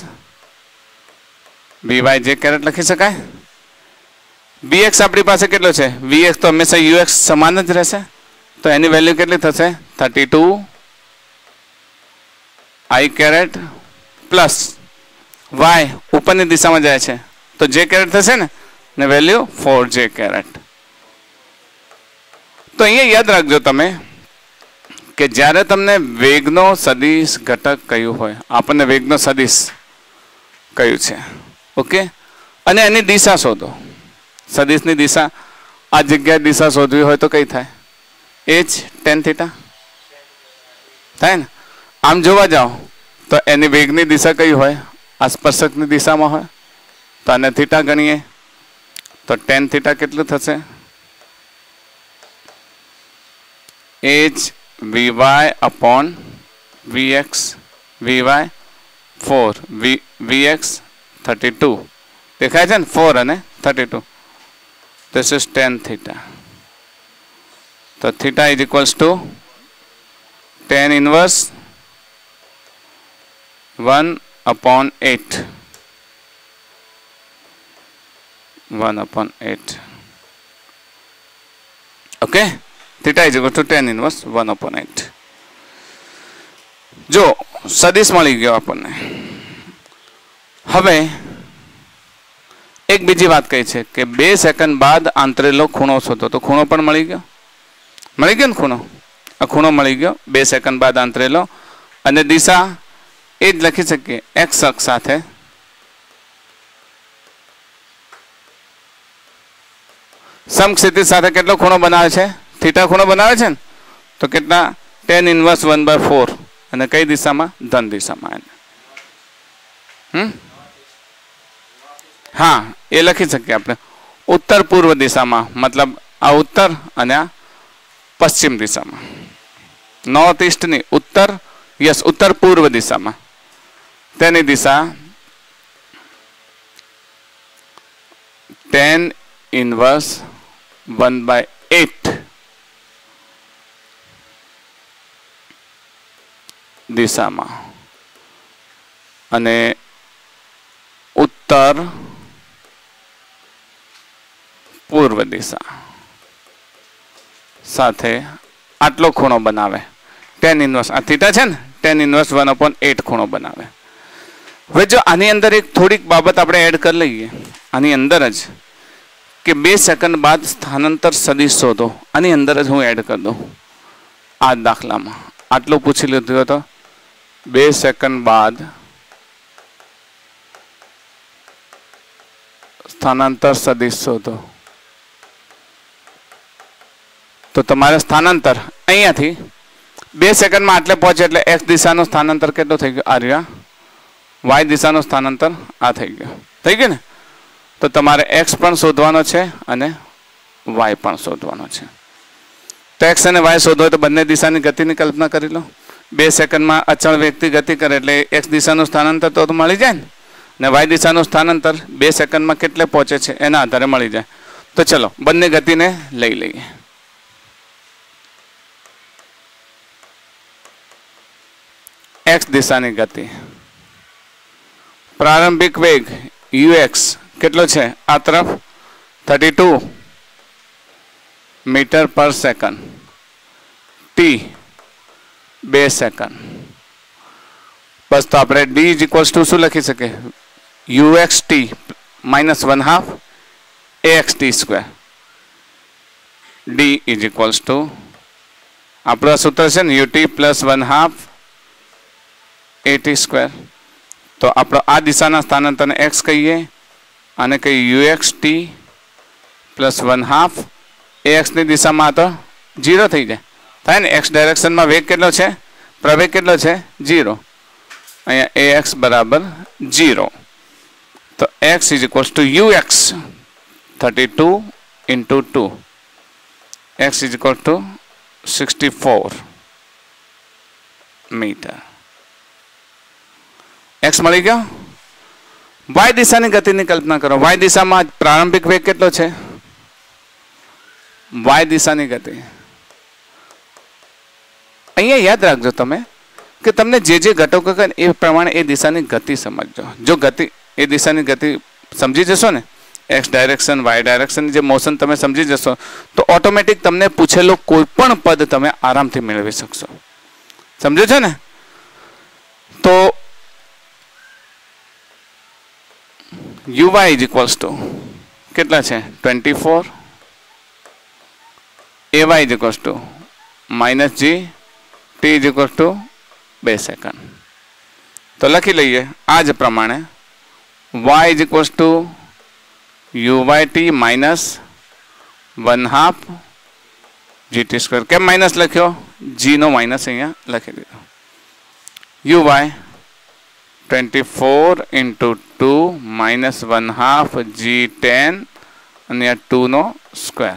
vyj caret લખી શકાય. vx આપણી પાસે કેટલો છે? vx તો હંમેશા ux સમાન જ રહેશે. તો એની વેલ્યુ કેટલી થશે? 32 i કેરેટ પ્લસ y ઉપરની દિશામાં જાય છે તો j કેરેટ થશે ને વેલ્યુ 4j કેરેટ. તો અહીંયા યાદ રાખજો તમે કે જ્યારે તમને વેગનો સદિશ ઘટક કહ્યું હોય, આપણને વેગનો સદિશ કહ્યું છે, ઓકે, અને એની દિશા શોધો. સદિશની દિશા, આ જગ્યાએ દિશા શોધવી હોય તો કઈ થાય? h tan θ થાય ને. આમ જોવા જાઓ તો એની વેગની દિશા કઈ હોય? આ સ્પર્શકની દિશામાં હોય. તો આને θ ગણીએ તો tan θ કેટલું થશે? h vy upon vx, vy 4 vx 32 દેખાય છે ને? 4 અને 32. This is tan θ. તો θ is equals to tan inverse 1/8. 1/8. Okay? θ is equal to tan inverse 1/8. જો સદિશ મળી ગયો આપણને. હવે એક બીજી વાત કહી છે કે 2 સેકન્ડ બાદ આંતરેલો ખૂણો શોધો. તો ખૂણો પણ મળી ગયો. મળી ગયો ને ખૂણો? આ ખૂણો મળી ગયો 2 સેકન્ડ બાદ આંતરેલો. અને દિશા એ જ લખી શકીએ x અક્ષ સાથે. સમક્ષિતિજ સાથે કેટલો ખૂણો બનાવે છે? θ ખૂણો બનાવે છે ને. તો કેટલા? tan inverse 1/4. અને કઈ દિશામાં? ધન દિશામાં. હા, એ લખી શકીએ આપણે ઉત્તર પૂર્વ દિશામાં, મતલબ આ ઉત્તર અને આ પશ્ચિમ દિશામાં. નોર્થ ઈસ્ટ ની ઉત્તર, યસ, ઉત્તર પૂર્વ દિશામાં. તેની દિશા tan inverse 1/8 દિશામાં અને ઉત્તર પૂર્વ દિશા સાથે આટલો ખૂણો બનાવે tan ઇન્વર્સ આ થીટા છે ને tan ઇન્વર્સ 1/8 ખૂણો બનાવે। હવે જો આની અંદર એક થોડીક બાબત આપણે એડ કરી લઈએ આની અંદર જ કે 2 સેકન્ડ બાદ સ્થાનાંતર સદિશ શોધો, આની અંદર જ હું એડ કરી દઉં। આ દાખલામાં આટલું પૂછી લીધું હતો 2 સેકન્ડ બાદ સ્થાનાંતર સદિશ શોધો, તો તમારે સ્થાનાંતર અહીંયાથી 2 સેકન્ડમાં આટલે પહોંચે એટલે x દિશાનું સ્થાનાંતર કેટલું થઈ ગયું? આર્યા y દિશાનું સ્થાનાંતર આ થઈ ગયું ને? તો તમારે x પણ શોધવાનો છે અને y પણ શોધવાનો છે। તો x અને y શોધો તો બંને દિશાની ગતિની કલ્પના કરી લો। 2 સેકન્ડમાં અચળ વેગથી ગતિ કરે એટલે x દિશાનું સ્થાનાંતર તો મળી જાય ને, અને y દિશાનું સ્થાનાંતર 2 સેકન્ડમાં કેટલે પહોંચે છે એના આધારે મળી જાય। તો ચલો બંને ગતિને લઈ લઈએ। x દિશાની ગતિ, પ્રારંભિક વેગ ux કેટલો છે? આ તરફ 32 metre per second, t 2 second. બસ તો આપણે d = શું લખી શકીએ? uxt -1/2 axt²। d = આપણું સૂત્ર છે ને ut +1/2 at²। તો આપણો આ દિશાના સ્થાનાંતરને x કહીએ અને કહીએ uxt +1/2 ax ની દિશામાં તો 0 થઈ જાય થાય ને। x ડાયરેક્શનમાં વેગ કેટલો છે? પ્રવેગ કેટલો છે? 0। અહીંયા ax બરાબર 0। તો x = ux 32 × 2 x = 64 metre. x મળી ગયો। y દિશાની ગતિની કલ્પના કરો। y દિશામાં પ્રારંભિક વેગ કેટલો છે? y દિશાની ગતિ અહીંયા યાદ રાખજો તમે કે તમને જે ઘટકો કહે એ પ્રમાણે એ દિશાની ગતિ સમજજો। જો ગતિ એ દિશાની ગતિ સમજી જશો ને, x ડાયરેક્શન y ડાયરેક્શનની જે મોશન તમે સમજી જશો તો ઓટોમેટિક તમને પૂછેલો કોઈ પણ પદ તમે આરામથી મેળવી શકશો। સમજો છો ને? તો uy = કેટલા છે? 24 ay = -g t = 2 સેકન્ડ। તો લખી લઈએ આ જ પ્રમાણે y = uyt -1/2 gt²। કેમ માઇનસ લખ્યો? g નો માઇનસ અહીંયા લખી દીધો। uy 24 × 2 -1/2 g10 અને 2 નો સ્ક્વેર।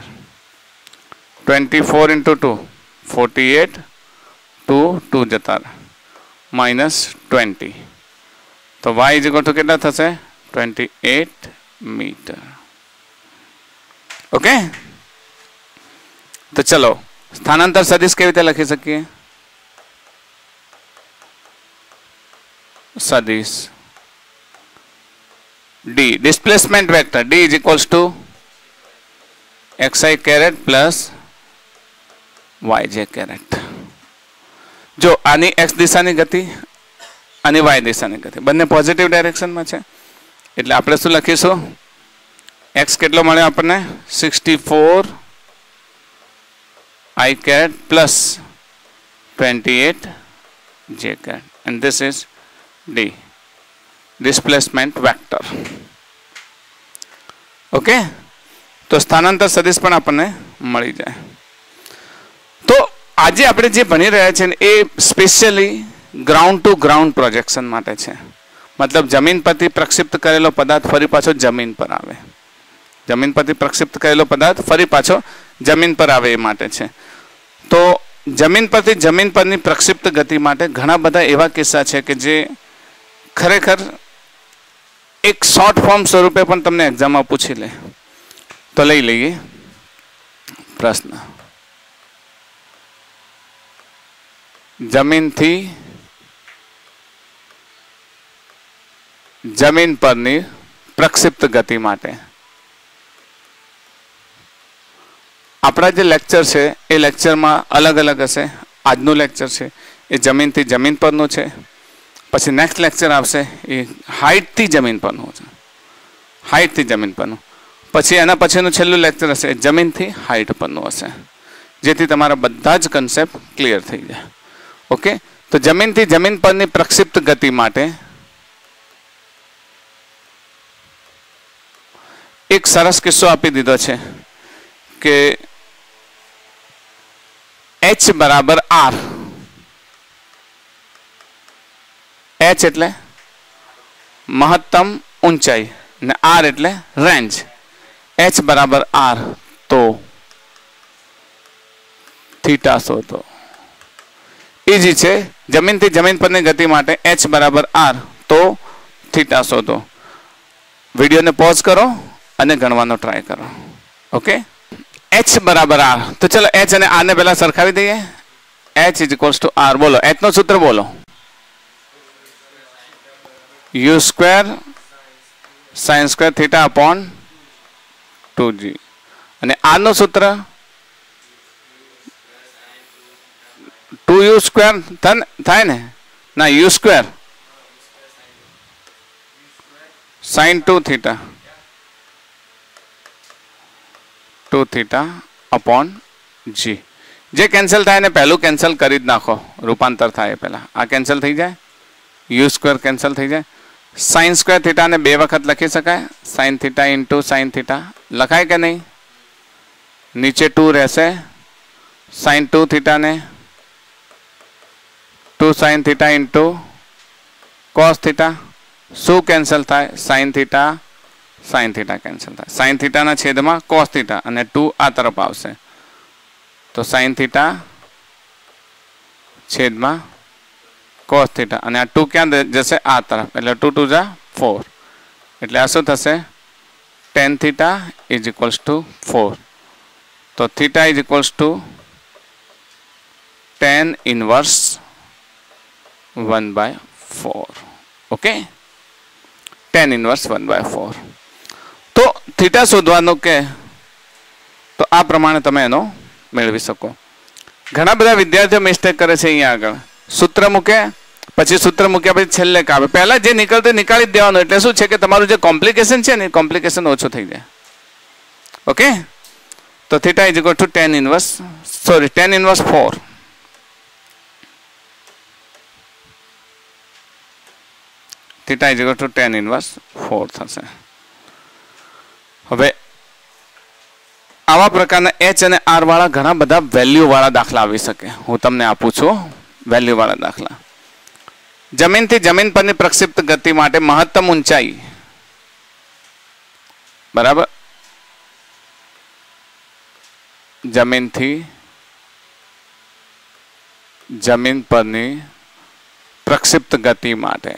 24 × 2 48 2 જતા -20। તો y = કેટલા થશે? 28 મીટર। ઓકે, તો ચલો સ્થાનાંતર સદિશ કેવી રીતે લખી શકીએ? સદિશ d displacement vector d = xi caret plus yj caret। જો આની x દિશાની ગતિ અને y દિશાની ગતિ બંને પોઝિટિવ ડાયરેક્શનમાં છે એટલે આપણે શું લખીશું? x કેટલો મળ્યો આપણને? 64 I caret plus 28 j caret, and this is d displacement vector। Okay, તો સ્થાનાંતર સદિશ પણ આપણને મળી જાય। તો આજે આપણે જે ભણી રહ્યા છે એ specially ground to ground projection માટે છે। મતલબ જમીન પરથી પ્રક્ષિપ્ત કરેલો પદાર્થ ફરી પાછો જમીન પર આવે, જમીન પરથી પ્રક્ષિપ્ત કરેલો પદાર્થ ફરી પાછો જમીન પર આવે એ માટે છે। તો જમીન પરથી જમીન પરની પ્રક્ષિપ્ત ગતિ માટે ઘણા બધા એવા કિસ્સા છે કે જે ખરેખર એક શોર્ટ ફોર્મ સ્વરૂપે પણ તમને એક્ઝામમાં પૂછી લે। તો લઈ લઈએ પ્રશ્ન। જમીનથી જમીન પરની પ્રક્ષિપ્ત ગતિ માટે. આપણા જે લેક્ચર છે એ લેક્ચરમાં અલગ અલગ હશે. આજનું લેક્ચર છે એ જમીનથી જમીન પરનું છે. પછી નેક્સ્ટ લેક્ચર આવશે એ હાઇટથી જમીન પરનું છે, હાઇટથી જમીન પરનું. પછી એના પછીનું છેલ્લું લેક્ચર હશે એ જમીનથી હાઇટ પરનું હશે, જેથી તમારા બધા જ કન્સેપ્ટ ક્લિયર થઈ જાય. ઓકે, તો જમીનથી જમીન પરની પ્રક્ષિપ્ત ગતિ માટે એક સરસ કિસ્સો આપી દીધો છે કે h બરાબર r. h એટલે મહત્તમ ઊંચાઈ અને r એટલે રેન્જ. h બરાબર r તો થીટા શોધો. ઈઝી છે. જમીનથી જમીન પરની ગતિ માટે h બરાબર r તો થીટા શોધો. વિડીયોને પોઝ કરો અને ગણવાનો ટ્રાય કરો. ઓકે, h બરાબર r. તો ચલો h અને r ને પહેલા સરખાવી દઈએ. h is equals to r. બોલો h નો સૂત્ર બોલો. u square sine square theta upon 2g. અને r નું સૂત્ર 2u સ્ક્વેર થાય ને? ના, u square sine 2 theta 2 theta upon g. જે કેન્સલ થાય ને પહેલું કેન્સલ કરી જ નાખો, રૂપાંતર થાય પહેલા. આ કેન્સલ થઈ જાય, u સ્ક્વેર કેન્સલ થઈ જાય. સાઇન સ્ક્વેર થીટા ને બે વખત લખી શકાય. Sine theta into sine theta લખાય કે નહીં? નીચે 2 રહેશે. સાઇન 2 થીટા ને 2 sine theta into cos theta. શું કેન્સલ થાય? સાઇન થીટા કેન્સલ થાય. સાઇન થીટાના છેદમાં કોસ થીટા અને 2 આ તરફ આવશે તો સાઇન થીટા છેદમાં કોસ થીટા અને આ 2 ક્યાં જશે? આ તરફ. એટલે 2 2 જા 4. એટલે આ શું થશે? tan theta is equals to 4. તો theta is equals to tan inverse 1/4. Okay, tan inverse 1/4. તો થીટા શોધવાનું કે તો આ પ્રમાણે તમે એનો મેળવી શકો. ઘણા બધા વિદ્યાર્થીઓ મિસ્ટેક કરે છે. અહીંયા આગળ સૂત્ર મૂકે, પછી સૂત્ર મૂક્યા પછી છેલ્લે કાપે. પહેલા જે નીકળતું નીકાળી જ દેવાનું. એટલે શું છે કે તમારું જે કોમ્પ્લિકેશન છે ને, કોમ્પ્લિકેશન ઓછું થઈ જાય. ઓકે, તો theta is equal to tan inverse 4. Theta is equal to tan inverse 4 થશે. હવે આવા પ્રકારના h અને r વાળા ઘણા બધા વેલ્યુ વાળા દાખલા આવી શકે. હું તમને આપું છું વેલ્યુ વાળા દાખલા. જમીનથી જમીન પરની પ્રક્ષિપ્ત ગતિ માટે મહત્તમ ઊંચાઈ બરાબર. જમીનથી જમીન પરની પ્રક્ષિપ્ત ગતિ માટે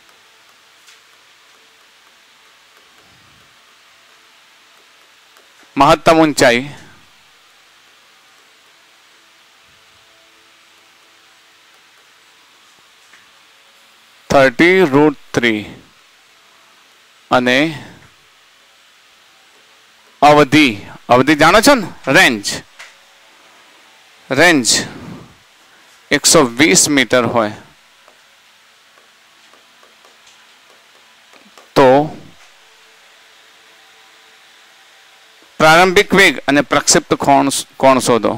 મહત્તમ ઊંચાઈ √3 અને અવધિ જાણો છો ને? રેન્જ 120 મીટર હોય તો પ્રારંભિક વેગ અને પ્રક્ષિપ્ત કોણ શોધો.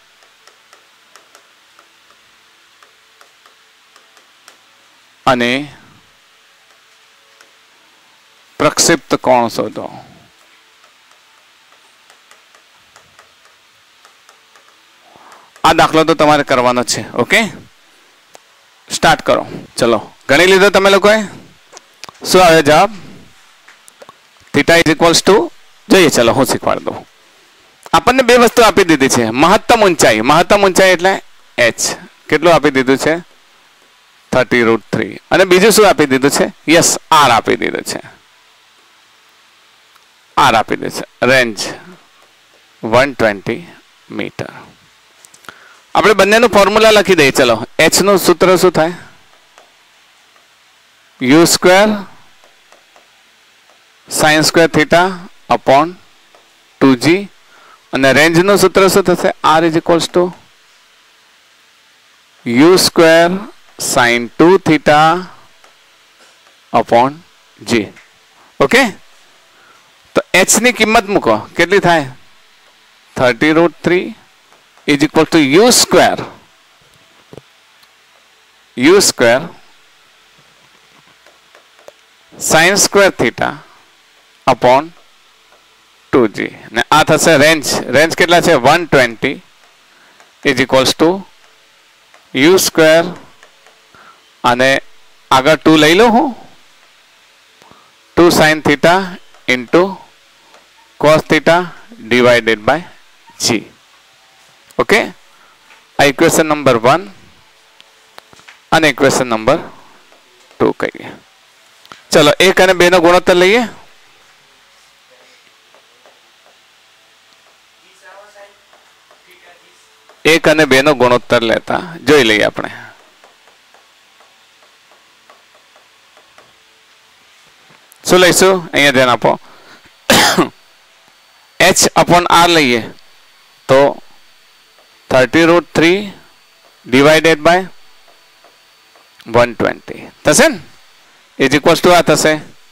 અને પ્રક્ષિપ્ત કોણ શોધો. આ દાખલો તો તમારે કરવાનો છે. ઓકે, સ્ટાર્ટ કરો. ચલો, ગણી લીધો તમે લોકોએ? શું આવે જવાબ? થીટા ઇઝ ઇક્વલ્સ ટુ, જોઈએ ચલો હું શીખવાડી દઉં. આપણને બે વસ્તુ આપી દીધી છે. મહત્તમ ઊંચાઈ એટલે h. કેટલું આપી દીધું છે? 30√3. અને બીજું શું આપી દીધું છે? યસ, r આપી દીધું છે. Range 120 metre. આપણે બંનેનું ફોર્મ્યુલા લખી દઈએ. ચલો, h નું સૂત્ર શું થાય? u² sin square theta upon 2g અને રેન્જનું સૂત્ર શું થશે? r is equals to u square sin 2 theta upon g. Okay, તો h ની કિંમત મૂકો, કેટલી થાય? 30√3 is equal to u square sin square theta upon 2g ને આ થશે રેન્જ કેટલા છે? 120 is equals to u square અને આગળ 2 લઈ લો હું, 2 sin theta into cos theta divided by g. Okay, આ ઇક્વેશન નંબર 1 અને ઇક્વેશન નંબર 2 કહીએ. ચલો 1 અને 2 નો ગુણોત્તર લઈએ. એક અને 2 નો ગુણોત્તર લેતા જોઈ લઈએ આપણે. શું લઈશું? અહીંયા ધ્યાન આપો. h અપોન r લઈએ તો 30√3 ડિવાઇડેડ બાય 120 થશે ને, ઇઝ ઇક્વલ્સ ટુ આ થશે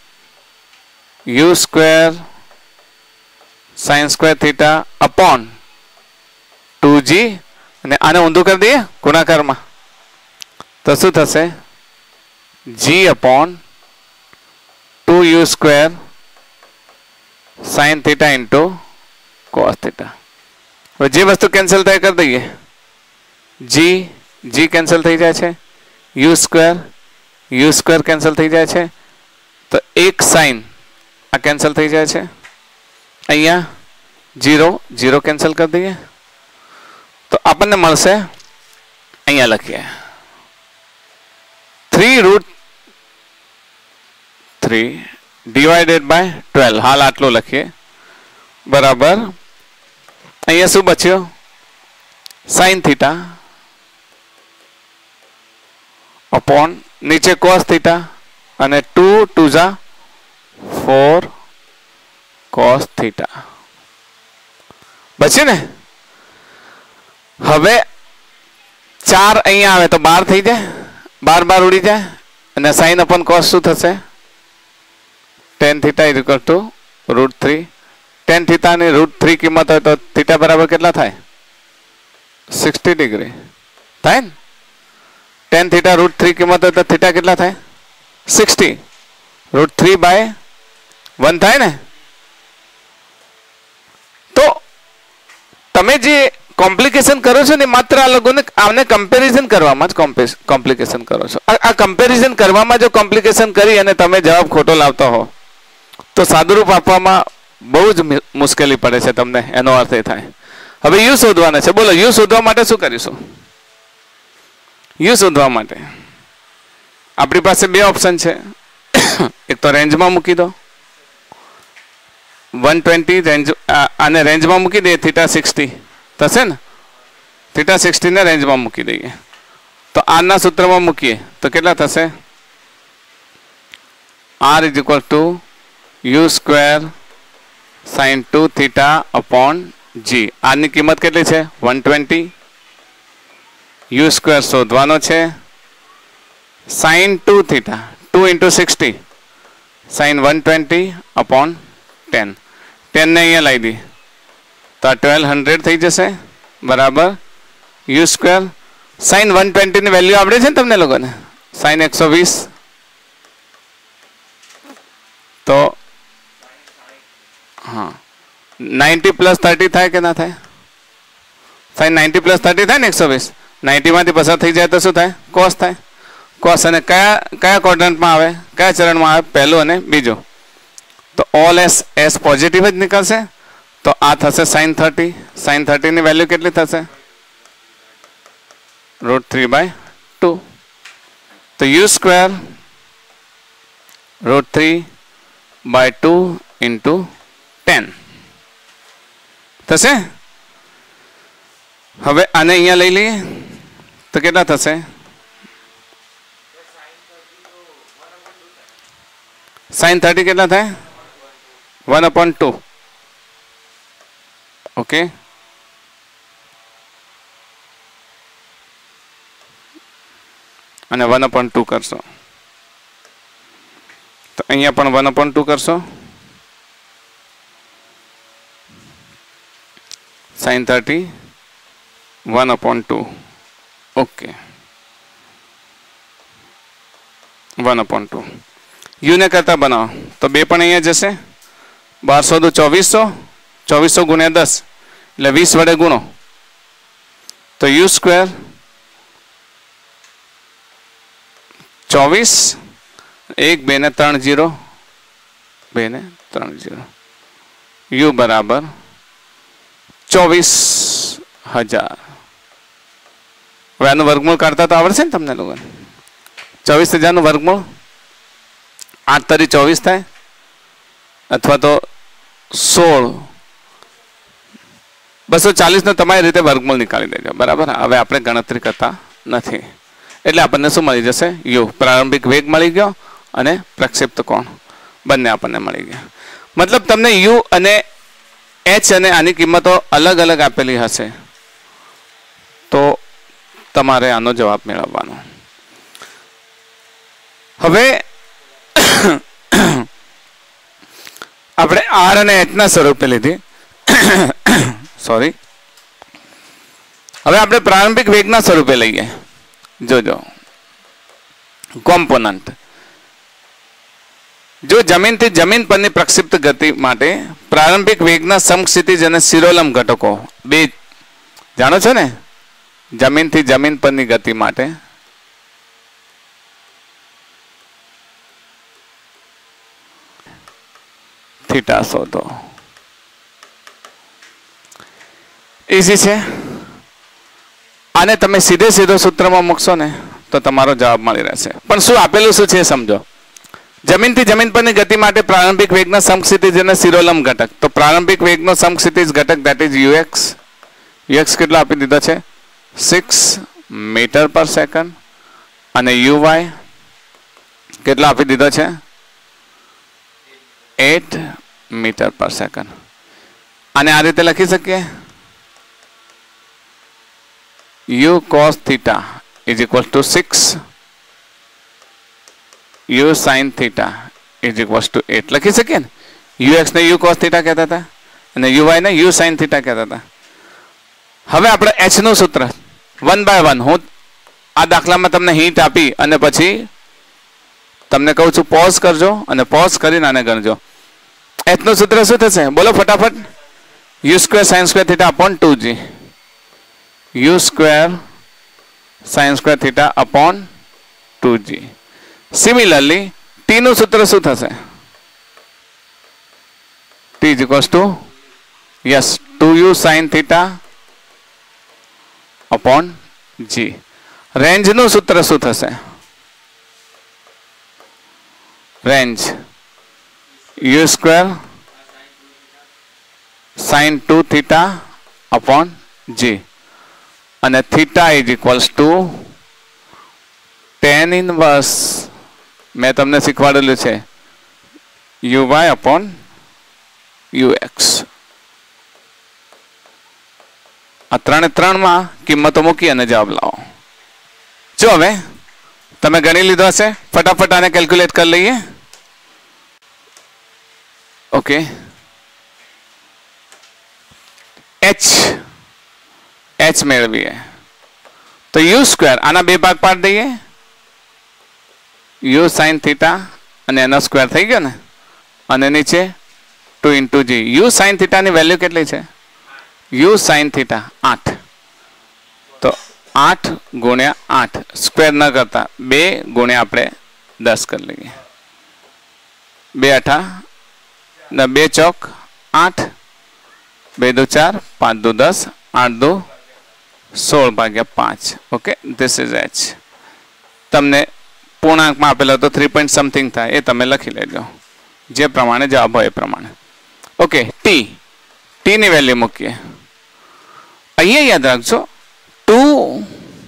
u square sin square theta upon 2g અને આને ઊંધું કરી દઈએ ગુણાકારમાં તો શું થશે? g upon 2u square sin theta into cos theta. હવે જે વસ્તુ કેન્સલ થાય કરી દઈએ. g કેન્સલ થઈ જાય છે, u સ્ક્વેર કેન્સલ થઈ જાય છે, તો એક સાઇન આ કેન્સલ થઈ જાય છે. અહીંયા 0 કેન્સલ કરી દઈએ તો આપણને મળશે, અહીંયા લખીએ 3√3 ડિવાઇડેડ બાય 12. હાલ આટલું લખીએ બરાબર. અહીંયા શું બચ્યો? sin થીટા અપોન નીચે cos થીટા અને 2 2 જા 4 cos થીટા બચે ને. હવે 4 અહીંયા આવે તો 12 થઈ જાય, 12 ઉડી જાય અને sin અપોન cos શું થશે? tan theta is equal to √3. tan theta ની √3 કિંમત હોય તો થીટા બરાબર કેટલા થાય? 60 ડિગ્રી થાય ને. tan થીટા √3 કિંમત હોય તો થીટા કેટલા થાય? 60. √3/1 થાય ને. તો તમે જે કોમ્પ્લિકેશન કરો છો ને માત્ર આ લોકોને આને કમ્પેરિઝન કરવામાં જ કોમ્પ્લિકેશન કરો છો. આ કમ્પેરિઝન કરવામાં જો કોમ્પ્લિકેશન કરી અને તમે જવાબ ખોટો લાવતા હો તો સાદુરૂપ આપવામાં બહુ જ મુશ્કેલી પડે છે તમને. એનો અર્થ એ થાય. હવે યુ શોધવાના છે. બોલો યુ શોધવા માટે શું કરીશું? યુ શોધવા માટે આપણી પાસે બે ઓપ્શન છે. એક તો રેન્જમાં મૂકી દો 120 રેન્જ, આને રેન્જમાં મૂકી દઈએ થીટા 60 થશે ને. થીટા 60 ને રેન્જમાં મૂકી દઈએ તો આરના સૂત્રમાં મૂકીએ તો કેટલા થશે? r is equal to u square sin 2 theta upon g. આની કિંમત કેટલી છે? 120. u સ્ક્વેર શોધવાનો છે. sin 2 થીટા 2 into 60 sin 120 અપોન 10. 10 ને અહીંયા લાવી દી તો 1200 થઈ જશે બરાબર. u સ્ક્વેર sin 120 ની વેલ્યુ આવડે છે ને તમને લોકોને? sin 120 તો હા 90 પ્લસ 30 થાય કે ના થાય? sin 90 પ્લસ 30 થાય ને 120. 90 માંથી પસાર થઈ જાય તો શું થાય? cos થાય. cos અને કયા ક્વોડ્રન્ટમાં આવે? કયા ચરણમાં આવે? પહેલું અને બીજું. તો ઓલ એસ પોઝિટિવ જ નીકળશે તો આ થશે sin 30. sin 30 ની વેલ્યુ કેટલી થશે? √3/2. તો u સ્ક્વેર √3/2 ઇન્ટુ 10 થશે. હવે આને અહીંયા લઈ લઈએ તો કેટલા થશે? sin 30 કેટલા થાય? 1/2. ઓકે, અને 1/2 કરશો તો અહીંયા પણ 1/2 કરશો. sin 30 1/2. ઓકે, 1/2. યુને કરતા બનાવો તો 2 પણ અહીંયા જશે. 1200 તો 2400, 2400 ગુણ્યા 10 એટલે 20 વડે ગુણો તો u સ્ક્વેર 24, 1 2 ને 3 0, 2 ને 3 0, u બરાબર 24,000. હવે આનું વર્ગમૂળ કાઢતા તો આવડશે ને તમને લોકોને? 24,000 નું વર્ગમૂળ 8 તરી 24 થાય, અથવા તો 16, 240 નો તમારી રીતે વર્ગમૂળ નીકાળી દેજો. બરાબર, હવે આપણે ગણતરી કરતા નથી એટલે આપણને શું મળી જશે? યુ. પ્રારંભિક વેગ મળી ગયો અને પ્રક્ષિપ્ત કોણ બંને આપણને મળી ગયા. મતલબ તમને યુ અને એચ અને આની કિંમતો અલગ અલગ આપેલી હશે તો તમારે આનો જવાબ મેળવવાનો. હવે આપણે આર અને એચ ના સ્વરૂપે લીધી. સોરી, હવે આપણે પ્રારંભિક વેગના સ્વરૂપે લઈએ. જોજો, કોમ્પોનન્ટ. જો જમીનથી જમીન પરની પ્રક્ષિપ્ત ગતિ માટે પ્રારંભિક વેગના સમક્ષિતિજ અને શિરોલંબ ઘટકો બે જાણો છો ને? જમીનથી જમીન પરની ગતિ માટે થીટા શોધો. ઈઝી છે. આને તમે સીધે સીધો સૂત્રમાં મૂકશો ને તો તમારો જવાબ મળી રહેશે. પણ શું આપેલું શું છે સમજો. જમીનથી જમીન પરની ગતિ માટે પ્રારંભિક વેગના સમક્ષિતિજ અને શિરોલંબ ઘટક. તો પ્રારંભિક વેગનો સમક્ષિતિજ ઘટક ધેટ ઇઝ ux. ux કેટલો આપી દીધો છે? 6 મીટર પર સેકન્ડ. અને uy કેટલો આપી દીધો છે? 8 મીટર પર સેકન્ડ. અને આ રીતે લખી શકીએ, u cos theta is equal to 6 u sin theta is equal to 8 લખી શકીએ ને? ux ને u cos theta કહેતા હતા અને uy ને u sin theta કહેતા હતા. હવે આપણે h નું સૂત્ર 1/1 હું આ દાખલામાં તમને હિન્ટ આપી અને પછી તમને કહું છું પોઝ કરજો અને પોઝ કરીને આને ગણજો. h નું સૂત્ર શું થશે? બોલો ફટાફટ. u square sin square theta upon 2g. u square sin square theta upon 2g. Similarly, t નું સૂત્ર શું થશે? t is equals to 2u sin theta upon g. રેન્જ નું સૂત્ર શું થશે? રેન્જ u square sin 2 theta upon g. અને theta is equals to tan inverse મેં તમને શીખવાડેલું છે uy upon ux. આ 3 માં કિંમતો મૂકી અને જવાબ લાવો. જો હવે તમે ગણી લીધો હશે, ફટાફટ આને કેલ્ક્યુલેટ કરી લઈએ. ઓકે, h મેળવીએ તો u સ્ક્વેર આના 2 ભાગ પાડી દઈએ. u sin theta અને એનો સ્ક્વેર થઈ ગયો ને, અને નીચે 2 into g. u sin theta ની વેલ્યુ કેટલી છે? u sin theta 8. તો 8 ગુણ્યા 8 સ્ક્વેર ન કરતા 2 ગુણ્યા આપણે 10 કરી લઈએ. 2 8 ને 2 ચોક 8, 2 દુ 4, 5 દુ 10, 8 દુ 16/5. Okay, this is h. તમને પૂર્ણાંકમાં આપેલો તો 3 પોઈન્ટ સમથિંગ થાય, એ તમે લખી લેજો જે પ્રમાણે જવાબ હોય એ પ્રમાણે. ઓકે, t ની વેલ્યુ મૂકીએ. અહીંયા યાદ રાખજો 2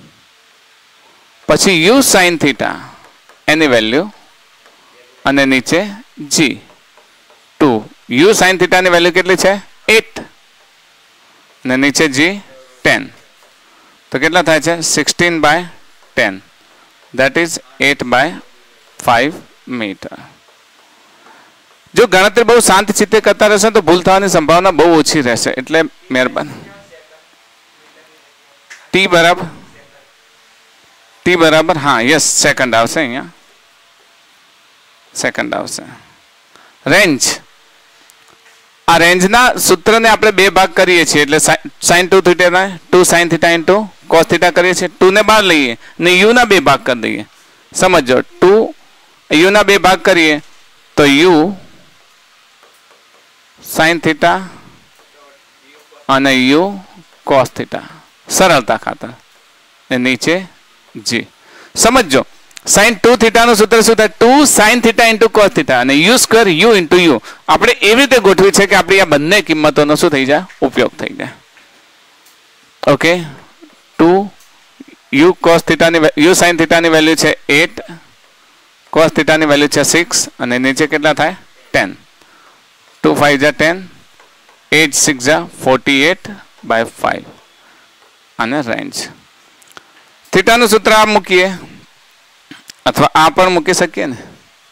પછી u sin theta એની વેલ્યુ અને નીચે g 2 u sin θ ની વેલ્યુ કેટલી છે 8 અને નીચે g 10 તો કેટલા થાય છે 16/10 that is 8/5 મીટર. જો ગણતરી બહુ શાંત ચિત્તે કરતા રહેશે તો ભૂલ થવાની સંભાવના બહુ ઓછી રહેશે, એટલે મહેરબાન. t બરાબર હા યસ સેકન્ડ આવશે, અહીંયા સેકન્ડ આવશે. રેન્જ, આ રેન્જના સૂત્રને આપણે બે ભાગ કરીએ છીએ, એટલે sin 2 θ ને 2 sin θ ઇન્ટુ cos θ કરીએ છીએ. 2 ને બહાર લઈએ ને u ના બે ભાગ કરી દઈએ. સમજો 2 u ના બે ભાગ કરીએ તો u sin θ અને u cos θ, સરળતા ખાતર, ને નીચે g. સમજો sin 2 θ નું સૂત્ર શું થાય 2 sin θ ઇન્ટુ cos θ અને u square u into u. આપણે એવી રીતે ગોઠવી છે કે આપણી આ બંને કિંમતોનો શું થઈ જાય ઉપયોગ થઈ જાય. ઓકે, 2 u cos θ ની u sin θ ની વેલ્યુ છે 8, cos θ ની વેલ્યુ છે 6 અને નીચે કેટલા થાય 10. 2 5 જા 10, 8 6 જા 48/5 અને રેન્જ. θ નું સૂત્ર આ મૂકીએ અથવા આ પણ મૂકી શકીએ ને,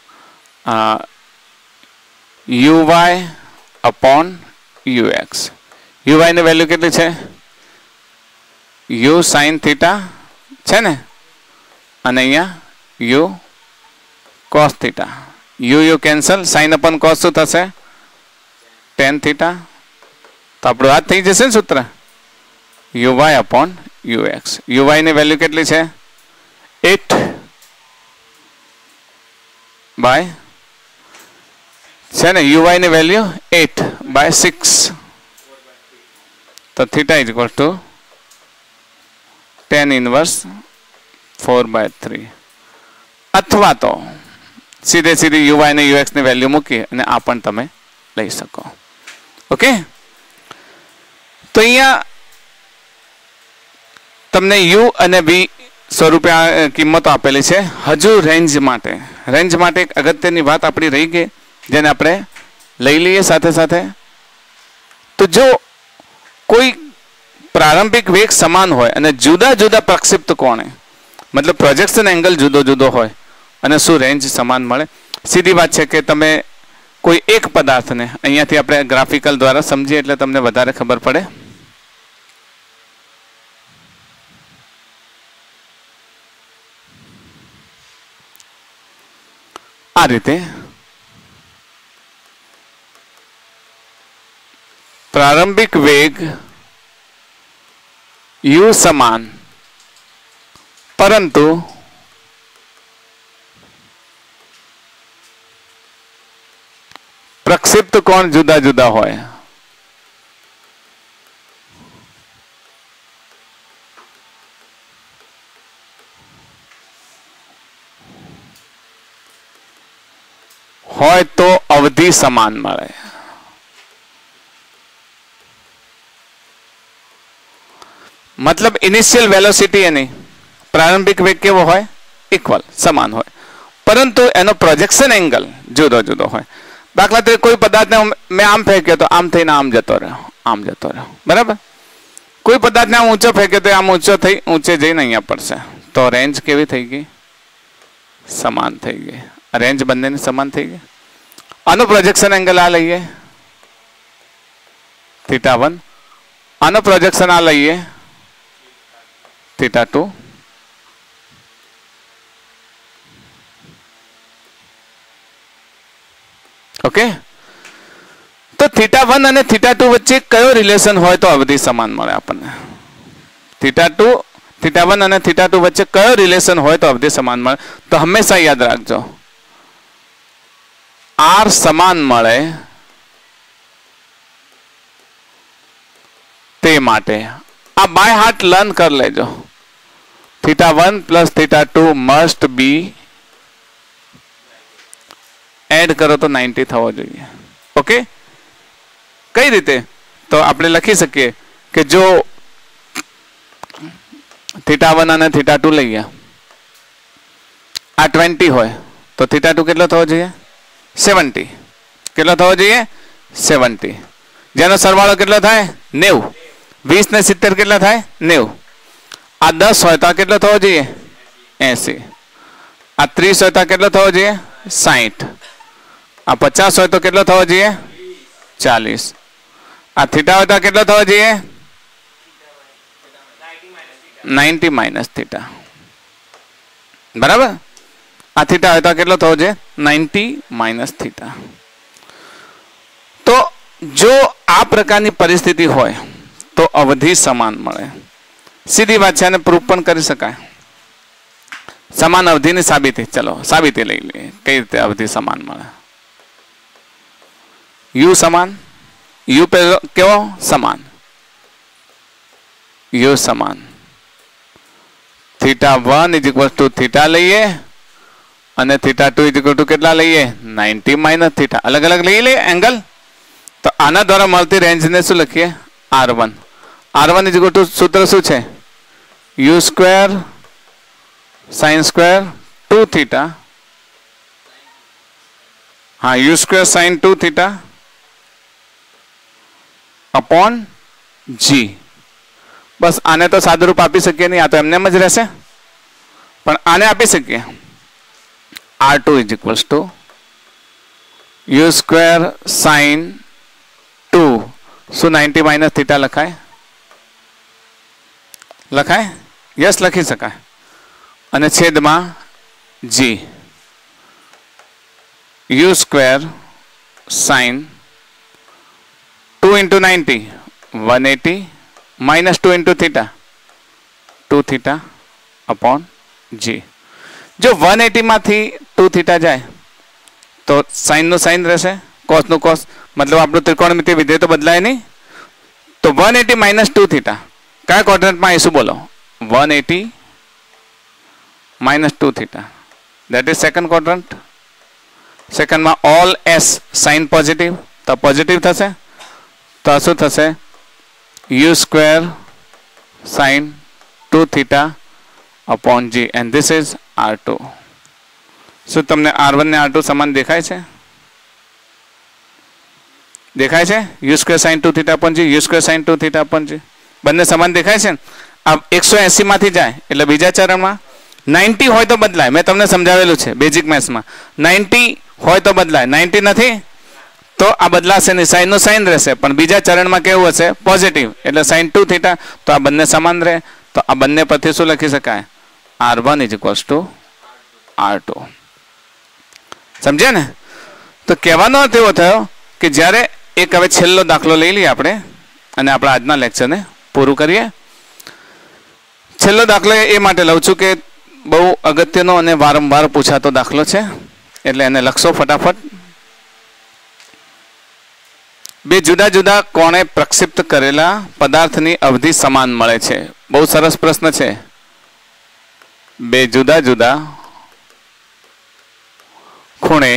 uy upon ux. uy ની વેલ્યુ કેટલી છે u sin θ છે ને, અને અહીંયા u cos θ. u cancel, sin upon cos શું થશે tan θ. તો આપણું આ થઈ જશે ને સૂત્ર uy upon ux. uy ની વેલ્યુ કેટલી છે 8 બાય છે ને, uy ની વેલ્યુ 8/6. તો θ is equal to tan inverse 4/3. અથવા તો સીધે સીધી uy અને ux ની વેલ્યુ મૂકી અને આ પણ તમે લઈ શકો. ઓકે, તો અહીંયા તમને u અને v સ્વરૂપે આ કિંમતો આપેલી છે. હજુ રેન્જ માટે એક અગત્યની વાત આપણી રહી ગઈ, જેને આપણે લઈ લઈએ સાથે સાથે. તો જો કોઈ પ્રારંભિક વેગ સમાન હોય અને જુદા જુદા પ્રક્ષિપ્ત કોણે, મતલબ પ્રોજેક્શન એંગલ જુદો જુદો હોય અને શું રેન્જ સમાન મળે? સીધી વાત છે કે તમે કોઈ એક પદાર્થને અહીંયાથી આપણે ગ્રાફિકલ દ્વારા સમજીએ એટલે તમને વધારે ખબર પડે. આ રીતે પ્રારંભિક વેગ u સમાન પરંતુ પ્રક્ષિપ્ત કોણ જુદા જુદા હોય. તો અવધિ સમાન મળે. મતલબ ઇનિશિયલ વેલોસિટી એની પ્રારંભિક વેગ કેવો હોય ઇક્વલ સમાન હોય, પરંતુ એનો પ્રોજેક્શન એંગલ જુદો જુદો હોય. દાખલા તરીકે કોઈ પદાર્થને મેં આમ ફેંક્યો તો આમ થઈને આમ જતો રહ્યો, બરાબર. કોઈ પદાર્થને આમ ઊંચો ફેંક્યો તો આમ ઊંચે જઈને અહીંયા પડશે. તો રેન્જ કેવી થઈ ગઈ? સમાન થઈ ગઈ. રેન્જ બંનેની સમાન થઈ ગઈ. આનો પ્રોજેક્શન એંગલ આ લઈએ θ1, આનો પ્રોજેક્શન આ લઈએ θ2. ઓકે, તો θ1 અને θ2 વચ્ચે કયો રિલેશન હોય તો અવધિ સમાન મળે આપણને? θ1 અને θ2 વચ્ચે કયો રિલેશન હોય તો અવધિ સમાન મળે? તો હંમેશા યાદ રાખજો R સમાન મળે તે માટે આ બાય હાર્ટ લર્ન કરી લેજો. θ1 પ્લસ θ2 મસ્ટ બી એડ કરો તો 90 થવો જોઈએ. ઓકે, કઈ રીતે? તો આપણે લખી શકીએ કે જો θ1 અને θ2 લઈએ, આ 20 હોય તો θ2 કેટલો થવો જોઈએ? 70. કેટલો થવો જોઈએ? 70 જેનો સરવાળો કેટલો થાય 90 20 ને 70 કેટલા થાય 90 આ 10 હોય તો આ કેટલો થવો જોઈએ 80 આ 30 હોય તો આ કેટલો થવો જોઈએ 60 આ 50 હોય તો કેટલો થવો જોઈએ 40 આ થીટા હોય તો કેટલો થવો જોઈએ 90 માઇનસ થીટા બરાબર આ થીટા હોય તો કેટલો થવો જોઈએ 90 માઇનસ થીટા તો જો આ પ્રકારની પરિસ્થિતિ હોય તો અવધિ સમાન મળે સીધી વાત છે અને પ્રૂફ પણ કરી શકાય સમાન અવધિની સાબિતી ચલો સાબિતી લઈ લઈએ કઈ રીતે અવધિ સમાન મળે યુ સમાન યુ કેવો સમાન યુ સમાન theta 1 is equal to theta લઈએ અને થીટા 2 ઇઝ ઇક્વલ ટુ કેટલા લઈએ 90 માઇનસ થીટા અલગ અલગ લઈ લઈએ એંગલ તો આના દ્વારા મળતી રેન્જને શું લખીએ R1 R1 is equal two સૂત્ર શું છે u square sin square 2 theta હા u square sin 2 theta upon g बस आने तो सादरूप आपी सके नहीं आ तो एमने જ રહેશે પણ આને આપી શકીએ R2 is equals to u square sin 2 શું 90 માઇનસ થીટા લખાય લખાય યસ લખી શકાય અને છેદમાં g u square sin 2 into 90 180 minus 2 into theta 2 theta upon g जो 180 માંથી 2 theta જાય તો sin નું sin રહેશે cos નું cos मतलब આપણું ત્રિકોણમિતિ વિધેય તો બદલાય નહીં તો 180 minus 2 theta કયા ક્વોડ્રન્ટમાં આવીશું બોલો 180 minus 2 theta that is second quadrant second માં all s sin positive તો પોઝિટિવ થશે તો શું થશે u square sin 2 theta upon g and this is R2 શું તમને R1 ને R2 સમાન દેખાય છે u square sin 2 theta upon g u square sin 2 theta upon g બંને સમાન દેખાય છે આ 180 માંથી જાય એટલે બીજા ચરણમાં 90 હોય તો બદલાય મેં તમને સમજાવેલું છે બેઝિક મેથ્સમાં 90 હોય તો બદલાય 90 નથી तो आ बदलाशे नहीं साइन नो साइन रहेशे पण बीजा चरण में केवुं हशे पॉजिटिव एटले sin 2 थीटा तो आ बंने समान रहे तो आ बंने परथी शुं लखी शकाय R1 is equals to R2 समझे ने तो कहेवानो अर्थ एवो थयो कि ज्यारे एक हवे छेल्लो दाखलो लई लईए आपणे अने आपणा आजना लेक्चर ने पूरुं करीए छेल्लो दाखलो ए माटे लઉં છું કે બહુ અગત્યનો અને વારંવાર પૂછાતો દાખલો છે એટલે એને લખશો ફટાફટ બે જુદા જુદા કોણે પ્રક્ષિપ્ત કરેલા પદાર્થની અવધિ સમાન મળે છે બહુ સરસ પ્રશ્ન છે બે જુદા જુદા ખૂણે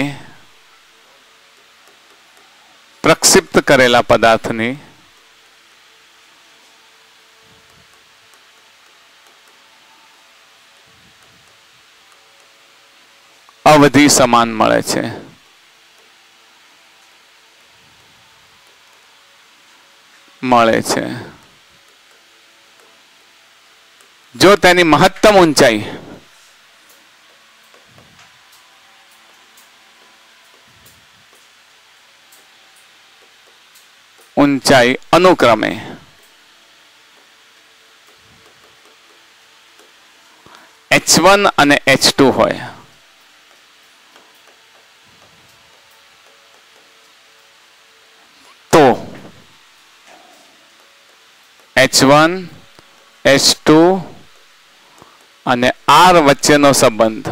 પ્રક્ષિપ્ત કરેલા પદાર્થની અવધિ સમાન મળે છે મળે છે જો તેની મહત્તમ ઊંચાઈ અનુક્રમે h1 અને h2 હોય તો h1 h2 અને r વચ્ચેનો સંબંધ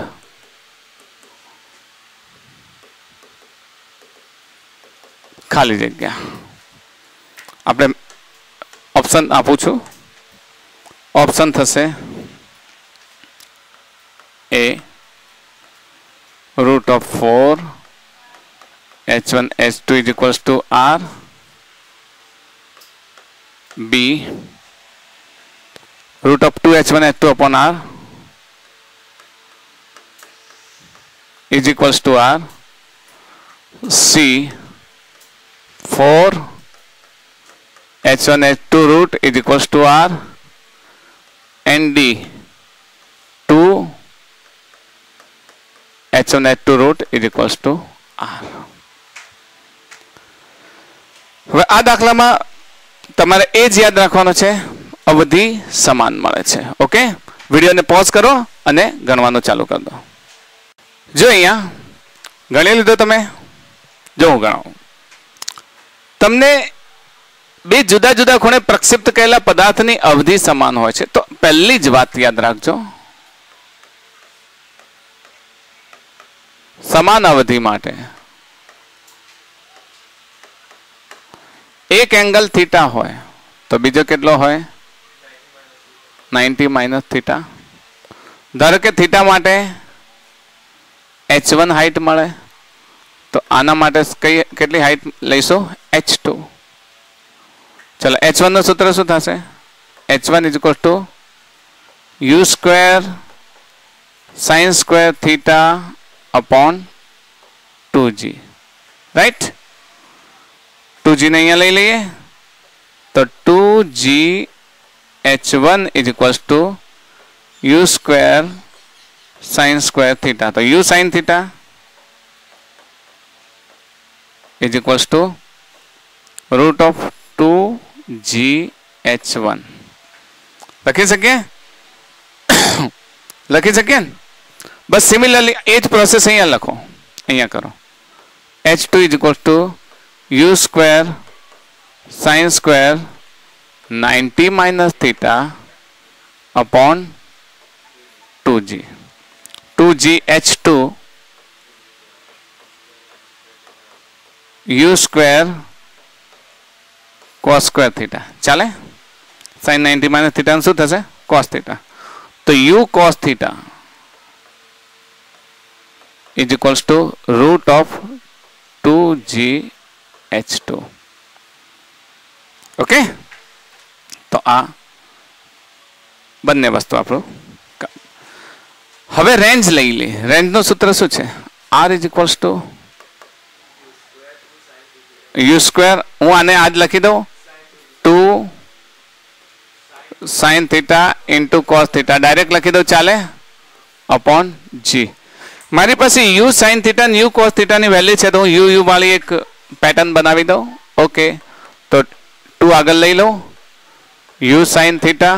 ખાલી જગ્યા આપણે ઓપ્શન આપું છું ઓપ્શન થશે a √4 h1 h2 is equals to r b √2 h1 h2 upon r is equals to r c 4 h1 h2 root is equals to r and d 2 h1 h2 root is equals to r. હવે આ દાખલામાં તમારે એ જ યાદ રાખવાનો છે, અવધિ સમાન મળે છે. ઓકે, વિડીયોને પોઝ કરો અને ગણવાનું ચાલુ કરી દો. જો અહીંયા ગણી લીધો તમે? જો હું ગણાવું. તમને બે જુદા જુદા ખૂણે પ્રક્ષિપ્ત કરેલા પદાર્થની અવધિ સમાન હોય છે. તો પહેલી જ વાત યાદ રાખજો, સમાન અવધિ માટે એક એંગલ થીટા હોય તો બીજો કેટલો હોય? 90 માઇનસ થીટા. ધારો કે થીટા માટે h1 હાઈટ મળે તો આના માટે કેટલી હાઈટ લઈશું? h2. ચલો, h1 નું સૂત્ર શું થશે? h1 is equal to u square sine square theta upon 2g. Right? 2g ને અહીંયા લઈ લઈએ તો 2g h1 is equal to u square sine square theta. તો u sine theta is equal to root of 2g h1. લખી શકીએ? લખી શકીએ ને? બસ સિમિલરલી એ જ પ્રોસેસ અહીંયા લખો, અહીંયા કરો. h2 is equal to u square sine square 90 minus theta upon 2g. 2g h2 u square cos square theta. ચાલે? સાઇન 90 માઇનસ થીટા શું થશે? cos theta. તો u cos theta is equals to root of 2g h2. Okay, તો આ બંને વસ્તુ આપણું. હવે રેન્જ લઈ લે. રેન્જનું સૂત્ર શું છે? r is equals to u square. હું આને આજ લખી દઉં 2 sin theta into cos theta. Direct લખી દઉં, ચાલે? Upon g. મારી પાસે u sin થીટા અને u cos થીટાની વેલ્યુ છે તો હું u વાળી એક પેટર્ન બનાવી દઉં. ઓકે, તો 2 આગળ લઈ લઉં. u sin theta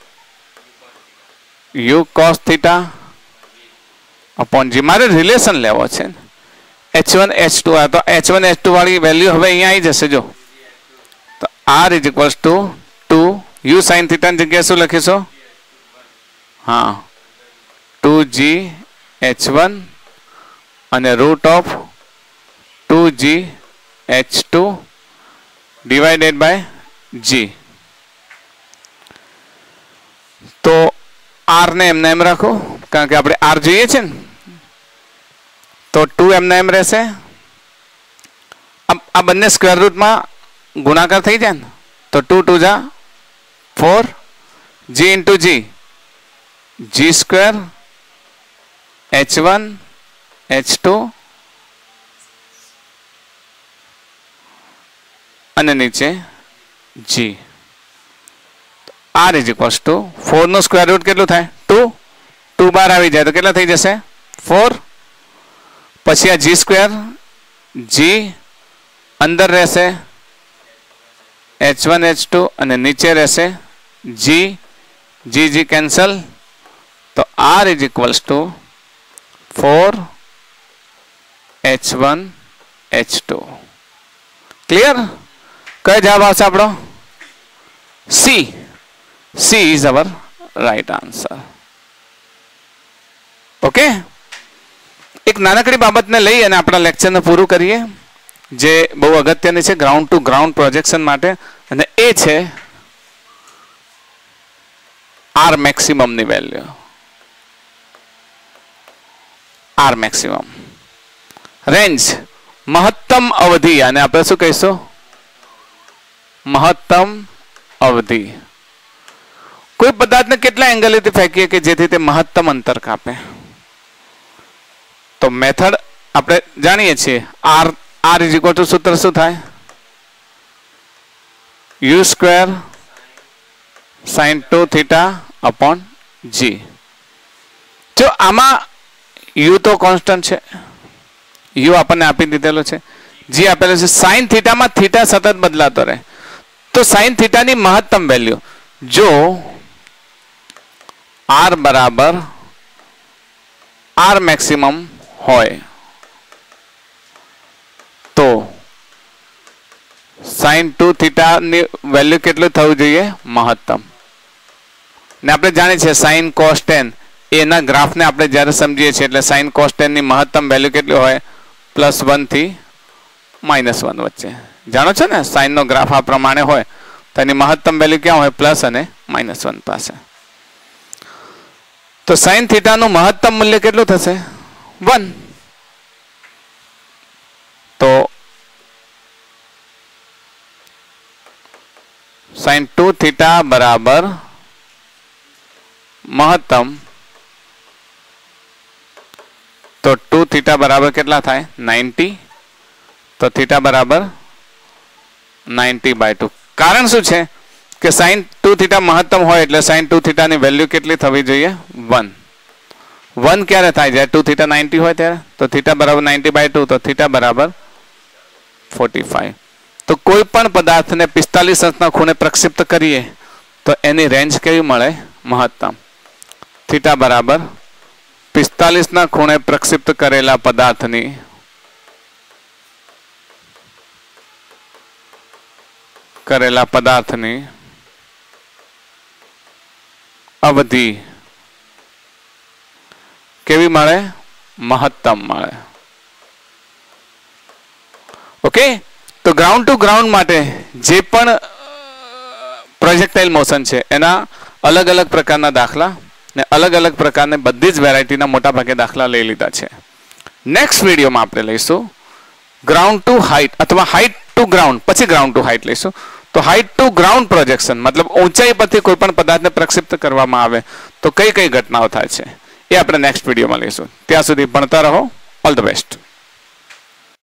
u cos theta upon g. મારે રિલેશન લેવો છે. h1 h2 આ તો h1 h2 વાળી વેલ્યુ હવે અહીંયા આવી જશે. જો તો r is equals to 2 u sin theta ની જગ્યાએ શું લખીશું? હા, 2g h1 અને root of 2g h2 divided by g. તો r ને એમને એમ રાખો કારણ કે આપણે r જોઈએ છે ને. તો 2 એમને એમ રહેશે. આ બંને સ્ક્વેર રૂટમાં ગુણાકાર થઈ જાય ને તો 2 2 જા 4 g into g g square h1 h2 અને નીચે g. r is equals to 4 નો સ્ક્વેર રૂટ કેટલું થાય? 2. 2 બહાર આવી જાય તો કેટલા થઈ જશે? 4. પછી આ g સ્ક્વેર g અંદર રહેશે h1 h2 અને નીચે રહેશે g g કેન્સલ. તો r is equals to 4 h1 h2. Clear? કયો જવાબ આવશે આપણો? C. C is our right answer. Okay, એક નાનકડી બાબતને લઈ અને આપણા લેક્ચરને પૂરું કરીએ જે બહુ અગત્યની છે ગ્રાઉન્ડ ટુ ગ્રાઉન્ડ પ્રોજેક્શન માટે, અને એ છે આર મેક્સિમમની વેલ્યુ. આર મેક્સિમમ રેન્જ મહત્તમ અવધિ, અને આપણે શું કહીશું? મહત્તમ અવધિ. કોઈ પદાર્થને કેટલા એંગલેથી ફેંકીએ કે જેથી તે મહત્તમ અંતર કાપે? તો મેથડ આપણે જાણીએ છીએ. આર ઇઝ ઇક્વલ ટુ સૂત્ર શું થાય? u square sin 2 theta upon g. જો આમાં u તો કોન્સ્ટન્ટ છે, u આપણને આપી દીધેલો છે, g આપેલો છે. sin થીટામાં થીટા સતત બદલાતો રહે, તો sin થીટાની મહત્તમ વેલ્યુ જો r બરાબર r મેક્સિમમ હોય તો sin 2 થીટાની વેલ્યુ કેટલું થવું જોઈએ? મહત્તમ. ને આપણે જાણીએ છીએ sin cos tan એના ગ્રાફને આપણે જ્યારે સમજીએ છીએ એટલે sin cos tan ની મહત્તમ વેલ્યુ કેટલી હોય? +1 થી -1 વચ્ચે. જાણો છો ને, sin નો ગ્રાફ આ પ્રમાણે હોય તો એની મહત્તમ વેલ્યુ ક્યાં હોય? પ્લસ અને -1 પાસે. તો sin થીટાનું મહત્તમ મૂલ્ય કેટલું થશે? 1. તો sin 2 થીટા બરાબર મહત્તમ, તો 2 થીટા બરાબર કેટલા થાય? 90. તો થીટા બરાબર 90/2. કારણ શું છે કે sin 2 થીટા મહત્તમ હોય એટલે sin 2 થીટાની વેલ્યુ કેટલી થવી જોઈએ? 1. 1 ક્યારે થાય? જ્યારે 2 થીટા 90 હોય ત્યારે. તો થીટા બરાબર 90/2, તો થીટા બરાબર 45. તો કોઈ પણ પદાર્થને 45 અંશના ખૂણે પ્રક્ષિપ્ત કરીએ તો એની રેન્જ કેવી મળે? મહત્તમ. થીટા બરાબર 45 ના ખૂણે પ્રક્ષિપ્ત કરેલા પદાર્થની અવધિ કેવી મળે? મહત્તમ મળે. ઓકે. તો ગ્રાઉન્ડ ટુ ગ્રાઉન્ડ માટે જે પણ પ્રોજેક્ટાઇલ મોશન છે એના અલગ અલગ પ્રકારના દાખલા ને અલગ અલગ પ્રકારની બધી જ વેરાયટીના મોટા ભાગે દાખલા લઈ લીધા છે. નેક્સ્ટ વિડીયોમાં આપણે લઈશું ગ્રાઉન્ડ ટુ હાઇટ અથવા હાઇટ ટુ ગ્રાઉન્ડ, પછી ગ્રાઉન્ડ ટુ હાઇટ લઈશું. તો હાઇટ ટુ ગ્રાઉન્ડ પ્રોજેક્શન મતલબ ઊંચાઈ પરથી કોઈ પણ પદાર્થને પ્રક્ષિપ્ત કરવામાં આવે તો કઈ કઈ ઘટનાઓ થાય છે એ આપણે નેક્સ્ટ વિડીયોમાં લઈશું. ત્યાં સુધી ભણતા રહો. All the best.